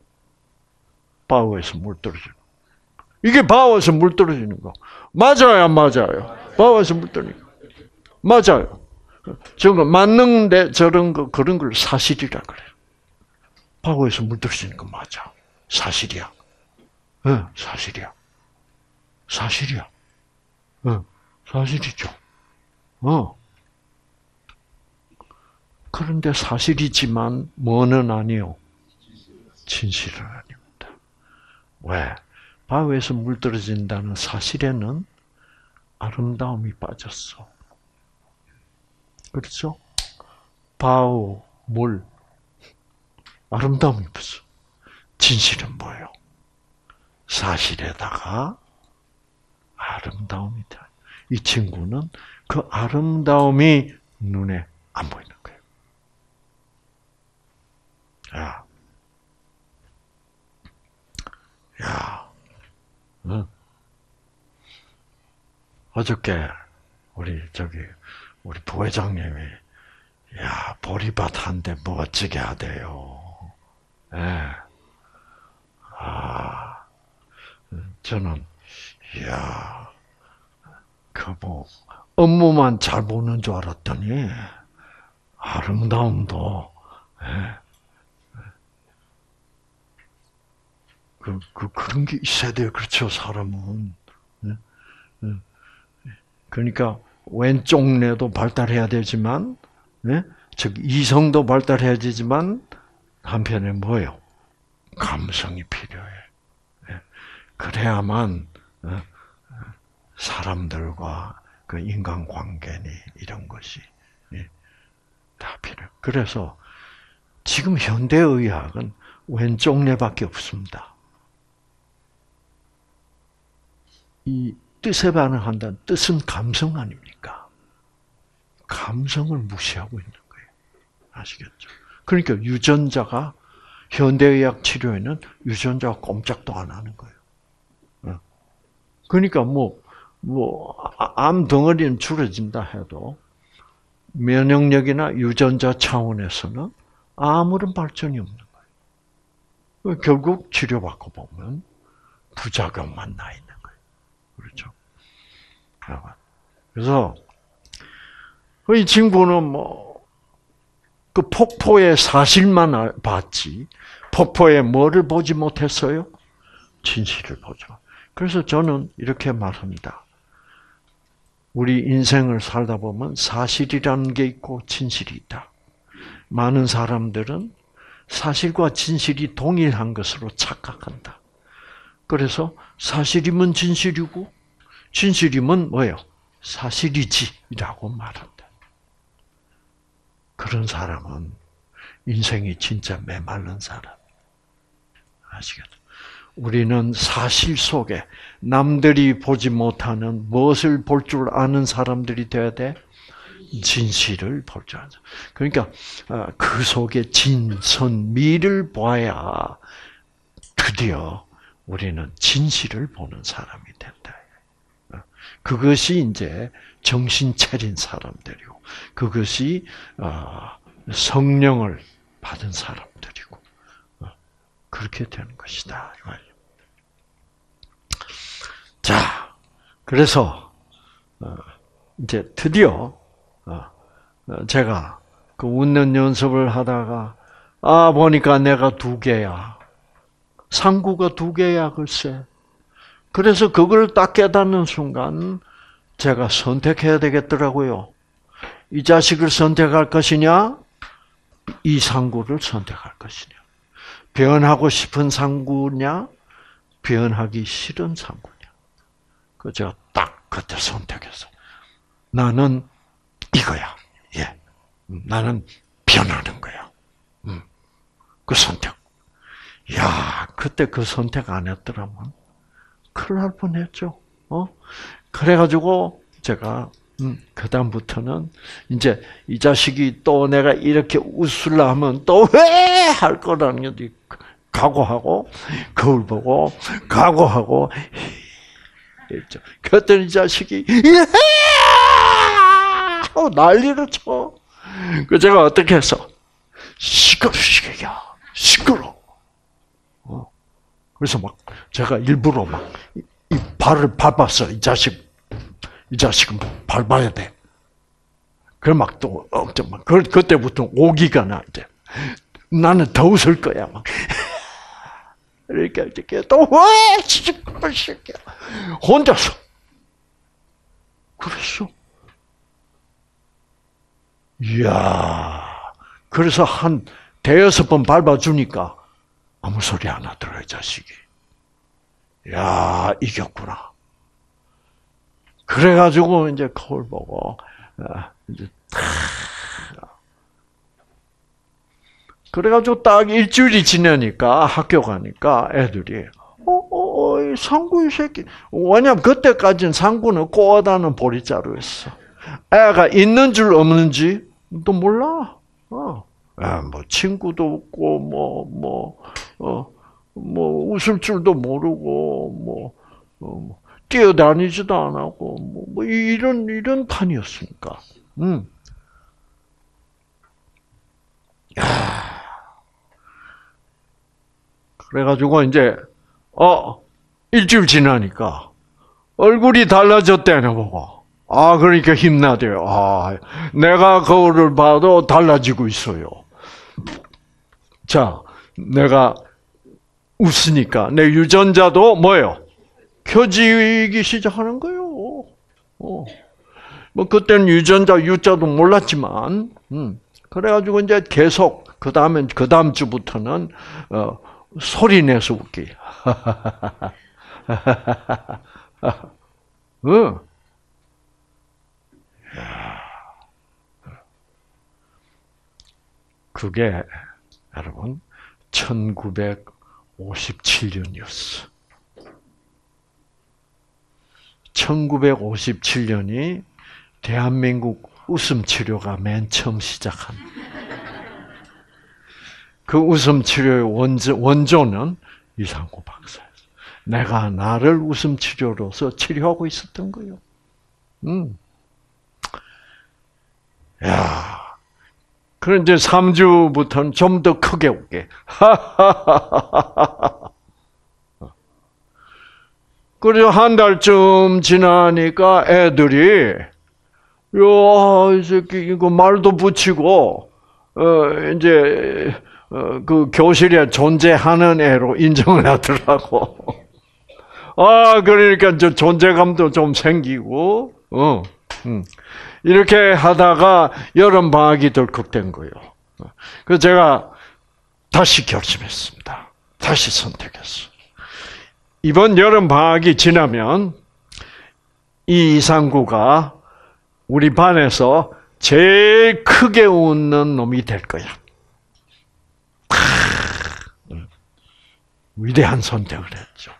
바우에서 물 떨어지는 거. 이게 바우에서 물 떨어지는 거. 맞아요, 안 맞아요? 바우에서 물 떨어지는 거. 맞아요. 저거 맞는데 저런 거, 그런 걸 사실이라 그래요. 바우에서 물 떨어지는 거 맞아. 사실이야. 사실이야. 사실이야. 사실이죠. 그런데 사실이지만 뭐는 아니요. 진실은 아닙니다. 왜? 바위에서 물 떨어진다는 사실에는 아름다움이 빠졌어. 그렇죠? 바우, 물, 아름다움이 없어. 진실은 뭐예요? 사실에다가 아름다움이다. 이 친구는 그 아름다움이 눈에 안 보이는 거예요. 어저께 우리 부회장님이 보리밭 한 대 멋지게 하대요. 저는 업무만 잘 보는 줄 알았더니 아름다움도 그런 게 있어야 돼요. 그렇죠, 사람은. 그러니까 왼쪽 뇌도 발달해야 되지만, 즉 이성도 발달해야 되지만 한편에 뭐예요? 감성이 필요해. 그래야만 사람들과 그 인간관계니 이런 것이 다 필요해. 그래서 지금 현대의학은 왼쪽 뇌밖에 없습니다. 이 뜻에 반응한다는 뜻은 감성 아닙니까? 감성을 무시하고 있는 거예요. 아시겠죠? 그러니까 유전자가 현대의학 치료에는 유전자가 꼼짝도 안 하는 거예요. 그러니까 암 덩어리는 줄어진다 해도 면역력이나 유전자 차원에서는 아무런 발전이 없는 거예요. 결국 치료받고 보면 부작용만 나 있는 거예요. 그렇죠? 그래서 이 친구는 그 폭포의 사실만 봤지 폭포에 뭐를 보지 못했어요? 진실을 보죠. 그래서 저는 이렇게 말합니다. 우리 인생을 살다 보면 사실이라는 게 있고 진실이 있다. 많은 사람들은 사실과 진실이 동일한 것으로 착각한다. 그래서 사실이면 진실이고 진실이면 뭐예요? 사실이지라고 말한다. 그런 사람은 인생이 진짜 메마른 사람. 아시겠죠? 우리는 사실 속에 남들이 보지 못하는 무엇을 볼 줄 아는 사람들이 되어야 돼? 진실을 볼 줄 아는. 그러니까 그 속에 진선미를 봐야 드디어 우리는 진실을 보는 사람이 된다. 그것이 이제 정신 차린 사람들이고, 그것이 성령을 받은 사람들이고, 그렇게 되는 것이다. 자, 그래서 이제 드디어 제가 그 웃는 연습을 하다가 보니까 내가 2개야. 상구가 2개야, 글쎄. 그래서 그걸 딱 깨닫는 순간 제가 선택해야 되겠더라고요. 이 자식을 선택할 것이냐? 이 상구를 선택할 것이냐? 변하고 싶은 상구냐? 변하기 싫은 상구냐? 그 제가 딱 그때 선택했어. 나는 이거야. 예, 나는 변하는 거야. 그 선택. 야, 그때 그 선택 안 했더라면 큰일 날 뻔했죠. 그래가지고 제가 그 다음부터는 이제 이 자식이 또 내가 이렇게 웃으려 하면 또 왜 할 거라는 게 각오하고 거울 보고 각오하고 했죠. 그랬더니 이 자식이 난리를 쳐. 그 제가 어떻게 해서 시끄럽시게야 시끄러. 그래서 막 제가 일부러 막 이 발을 밟았어. 이 자식은 밟아야 돼. 그래 막 또 엄청 막 그때부터 오기가 나 이제 나는 더 웃을 거야 막. 이렇게 또왜 시끄럽시게 혼자서 그랬어. 이야. 그래서 한 대여섯 번 밟아주니까 아무 소리 안 하더라, 이 자식이. 야, 이겼구나. 그래가지고 이제 거울 보고 이제 그래가지고 딱 일주일이 지나니까 학교 가니까 애들이 상구 이 새끼. 왜냐면 그때까지는 상구는 꼬다는 보리자루였어. 애가 있는 줄 없는지 또 몰라. 뭐 친구도 없고 뭐 웃을 줄도 모르고 뛰어다니지도 안 하고 뭐 이런 판이었으니까. 야. 그래가지고 이제 일주일 지나니까 얼굴이 달라졌대나 보고. 그러니까 힘나대요. 내가 거울을 봐도 달라지고 있어요. 자, 내가 웃으니까 내 유전자도 뭐예요? 켜지기 시작하는 거예요. 뭐 그때는 유전자 유자도 몰랐지만, 그래가지고 이제 계속 그 다음 주부터는 소리 내서 웃기. 그게 여러분 1957년이었어. 1957년이 대한민국 웃음 치료가 맨 처음 시작한. 그 웃음 치료의 원조는 이상구 박사였어. 내가 나를 웃음 치료로서 치료하고 있었던 거예요. 야. 그럼 이제 3주부터는 좀 더 크게 웃게. 그래서 한 달쯤 지나니까 애들이, 이 새끼, 이거 말도 붙이고, 이제, 그 교실에 존재하는 애로 인정을 하더라고. 그러니까 저 존재감도 좀 생기고, 이렇게 하다가 여름 방학이 덜컥된 거예요. 그래서 제가 다시 결심했습니다. 다시 선택했어요. 이번 여름 방학이 지나면 이 이상구가 우리 반에서 제일 크게 웃는 놈이 될 거야. 위대한 선택을 했죠.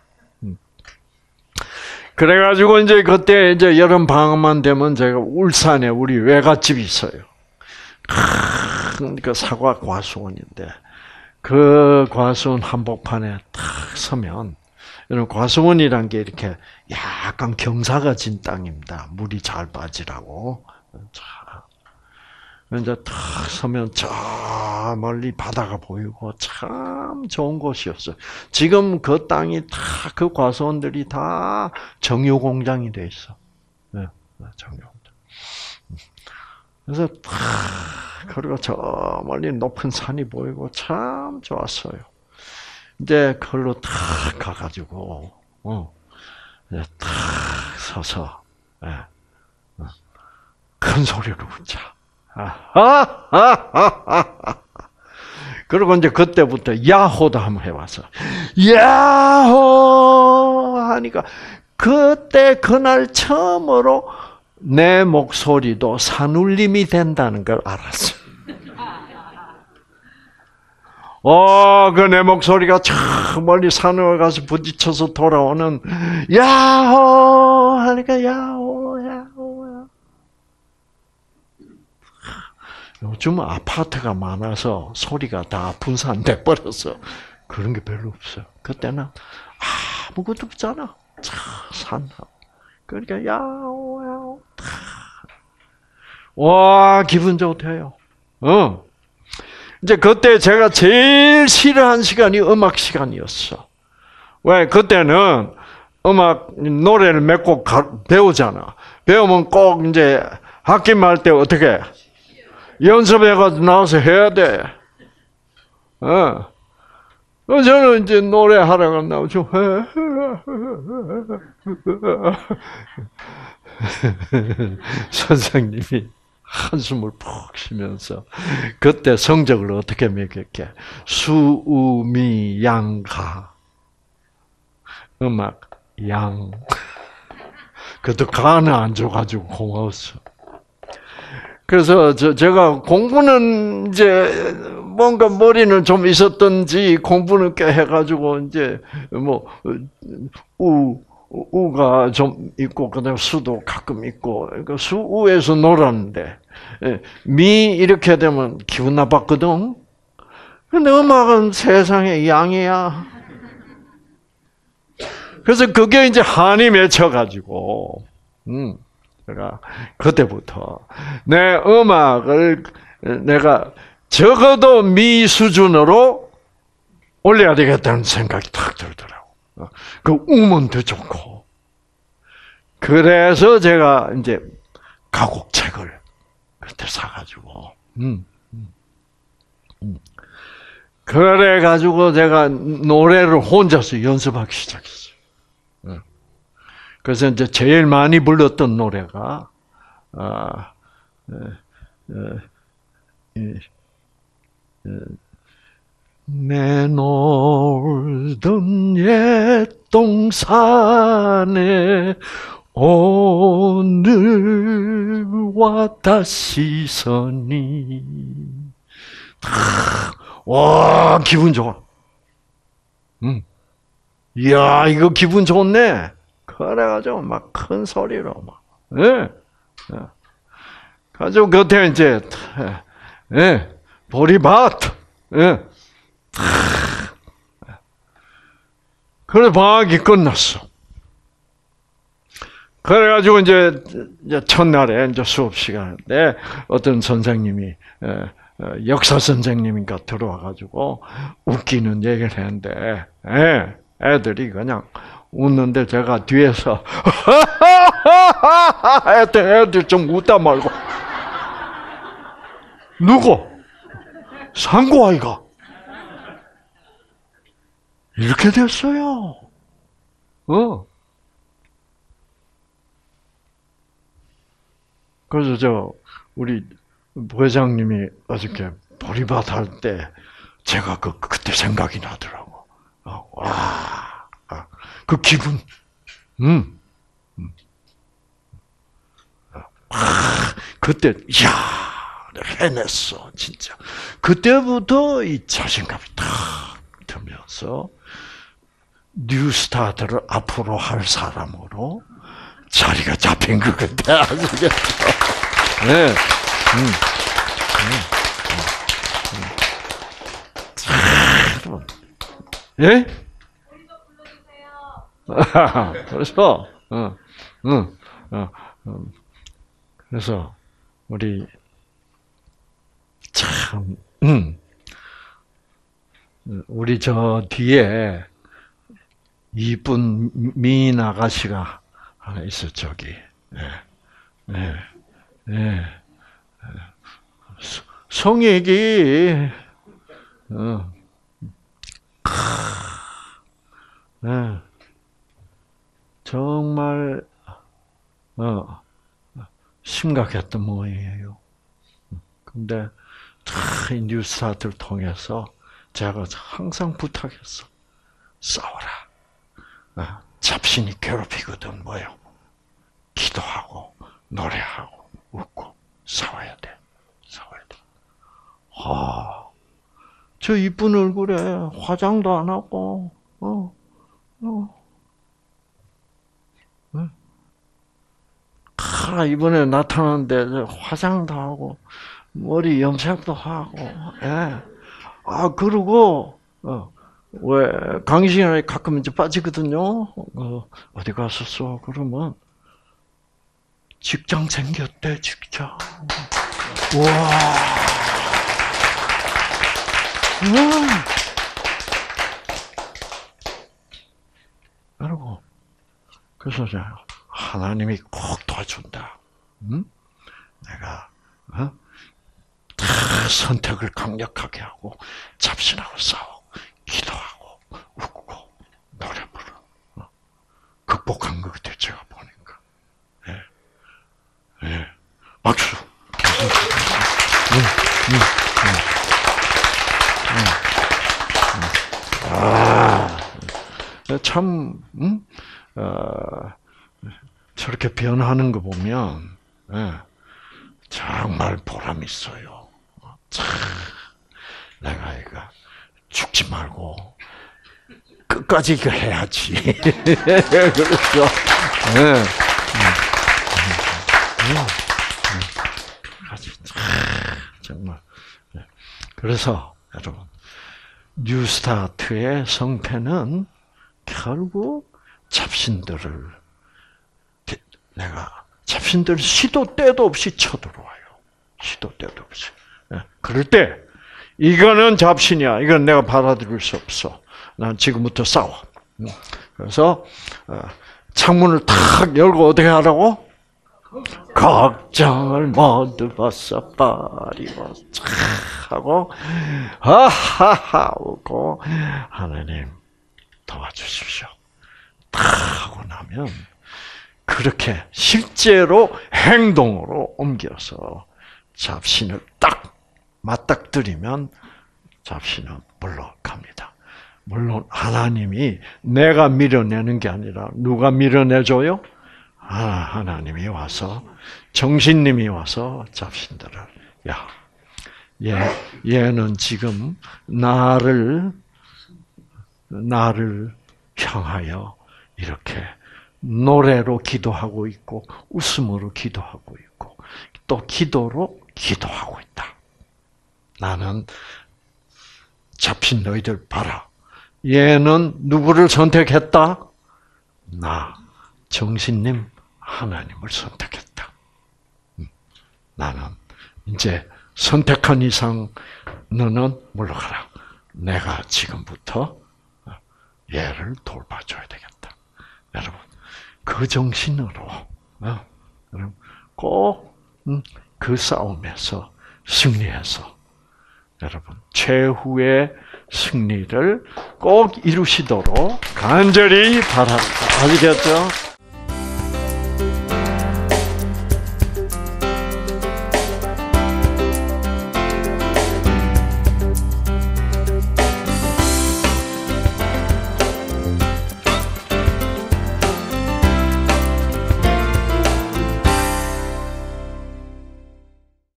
그래가지고 이제 그때 이제 여름 방학만 되면 제가 울산에 우리 외갓집이 있어요. 그 사과 과수원인데 그 과수원 한복판에 탁 서면 이런 과수원이란 게 이렇게 약간 경사가 진 땅입니다. 물이 잘 빠지라고. 이제 탁 서면 저 멀리 바다가 보이고 참 좋은 곳이었어요. 지금 그 땅이 다 그 과수원들이 다 정유 공장이 돼 있어. 네, 정유 공장. 그래서 탁 그리고 저 멀리 높은 산이 보이고 참 좋았어요. 이제 그걸로 탁 가가지고 이제 탁 서서 큰 소리로 웃자. 그리고 이제 그때부터 야호도 한번 해봤어. 야호 하니까 그때 그날 처음으로 내 목소리도 산울림이 된다는 걸 알았어. 그 내 목소리가 저 멀리 산을 가서 부딪혀서 돌아오는 야호 하니까 야호 야호. 요즘 아파트가 많아서 소리가 다 분산돼 버려서 그런 게 별로 없어. 그때는 아무것도 없잖아. 산하고. 그러니까 야호 야호. 와 기분 좋대요. 이제 그때 제가 제일 싫어한 시간이 음악 시간이었어. 왜? 그때는 음악 노래를 몇 곡 배우잖아. 배우면 꼭 이제 학기말 때 어떻게 연습해가지고 나와서 해야 돼. 저는 이제 노래하라고 나오죠. 선생님이 한숨을 푹 쉬면서 그때 성적을 어떻게 매겼게? 수우미양가 음악 양. 그것도 가는 안 줘가지고 고마웠어. 그래서 제가 공부는 이제 뭔가 머리는 좀 있었던지 공부는 꽤 해가지고 이제 뭐 우가 좀 있고 그다음 수도 가끔 있고 그러니까 수우에서 놀았는데 미 이렇게 되면 기분 나빴거든. 근데 음악은 세상에 양이야. 그래서 그게 이제 한이 맺혀가지고 제가 그때부터 내 음악을 내가 적어도 미 수준으로 올려야 되겠다는 생각이 탁 들더라고. 그 우문도 좋고. 그래서 제가 이제 가곡책을 그때 사가지고, 그래가지고 제가 노래를 혼자서 연습하기 시작했어요. 그래서 이제 제일 많이 불렀던 노래가, 내 놀던 옛 동산에 오늘와 다시 서니. 와, 기분 좋아. 이야, 이거 기분 좋네. 그래가지고 막 큰 소리로 막, 가지고 그때 이제, 보리밭, 그래 방학이 끝났어. 그래가지고 이제 첫날에 이제 수업 시간인데 어떤 선생님이 역사 선생님인가 들어와가지고 웃기는 얘기를 했는데, 애들이 그냥 웃는데 제가 뒤에서 했더니 애들 좀 웃다 말고 누구? 상구 아이가 이렇게 됐어요. 그래서 우리 부회장님이 어저께 보리밭 할 때 제가 그때 생각이 나더라고. 와, 그 기분. 그때 이야 해냈어 진짜. 그때부터 이 자신감이 탁 들면서 뉴스타들을 앞으로 할 사람으로 자리가 잡힌 것 같아. 아시겠죠? 네. 예? 그래서, 그래서, 우리, 참, 우리 저 뒤에 이쁜 미인 아가씨가 하나 있어, 저기. 성액이, 정말 심각했던 모양이에요. 근데 이 뉴스타들 통해서 제가 항상 부탁했어. 싸워라. 잡신이 괴롭히거든 뭐요. 기도하고 노래하고 웃고 싸워야 돼. 저 이쁜 얼굴에 화장도 안 하고, 이번에 나타났는데 화장도 하고 머리 염색도 하고, 예. 그리고 왜 강의시간에 가끔 이제 빠지거든요. 어디 갔었어? 그러면 직장 생겼대, 직장. 와. 그리고 그래서 하나님이 꼭 도와준다. 내가 다 선택을 강력하게 하고 잡신하고 싸우고 기도하고 웃고 노래 부르고 극복한 것 같아요. 제가 보니까. 예. 박수. 참, 저렇게 변하는 거 보면, 정말 보람 있어요. 내가 이거 죽지 말고 끝까지 이거 해야지. 그렇죠. 정말. 그래서 여러분 뉴스타트의 성패는 결국 잡신들을 시도 때도 없이 쳐들어와요. 시도 때도 없이. 그럴 때 이거는 잡신이야. 이건 내가 받아들일 수 없어. 난 지금부터 싸워. 그래서 창문을 탁 열고 어떻게 하라고? 걱정을 모두 벗어버리고 하고 하하하 웃고 하나님 도와주십시오. 다 하고 나면 그렇게 실제로 행동으로 옮겨서 잡신을 딱 맞닥뜨리면 잡신은 물러갑니다. 물론 하나님이 내가 밀어내는 게 아니라 누가 밀어내줘요? 하나님이 와서 정신님이 와서 잡신들을 얘는 지금 나를 향하여 이렇게 노래로 기도하고 있고 웃음으로 기도하고 있고 또 기도로 기도하고 있다. 나는 잡신 너희들 봐라. 얘는 누구를 선택했다? 나 정신님 하나님을 선택했다. 나는 이제 선택한 이상 너는 물러가라. 내가 지금부터 얘를 돌봐줘야 되겠다. 여러분 그 정신으로 꼭 그 싸움에서 승리해서 여러분 최후의 승리를 꼭 이루시도록 간절히 바랍니다. 아시겠죠?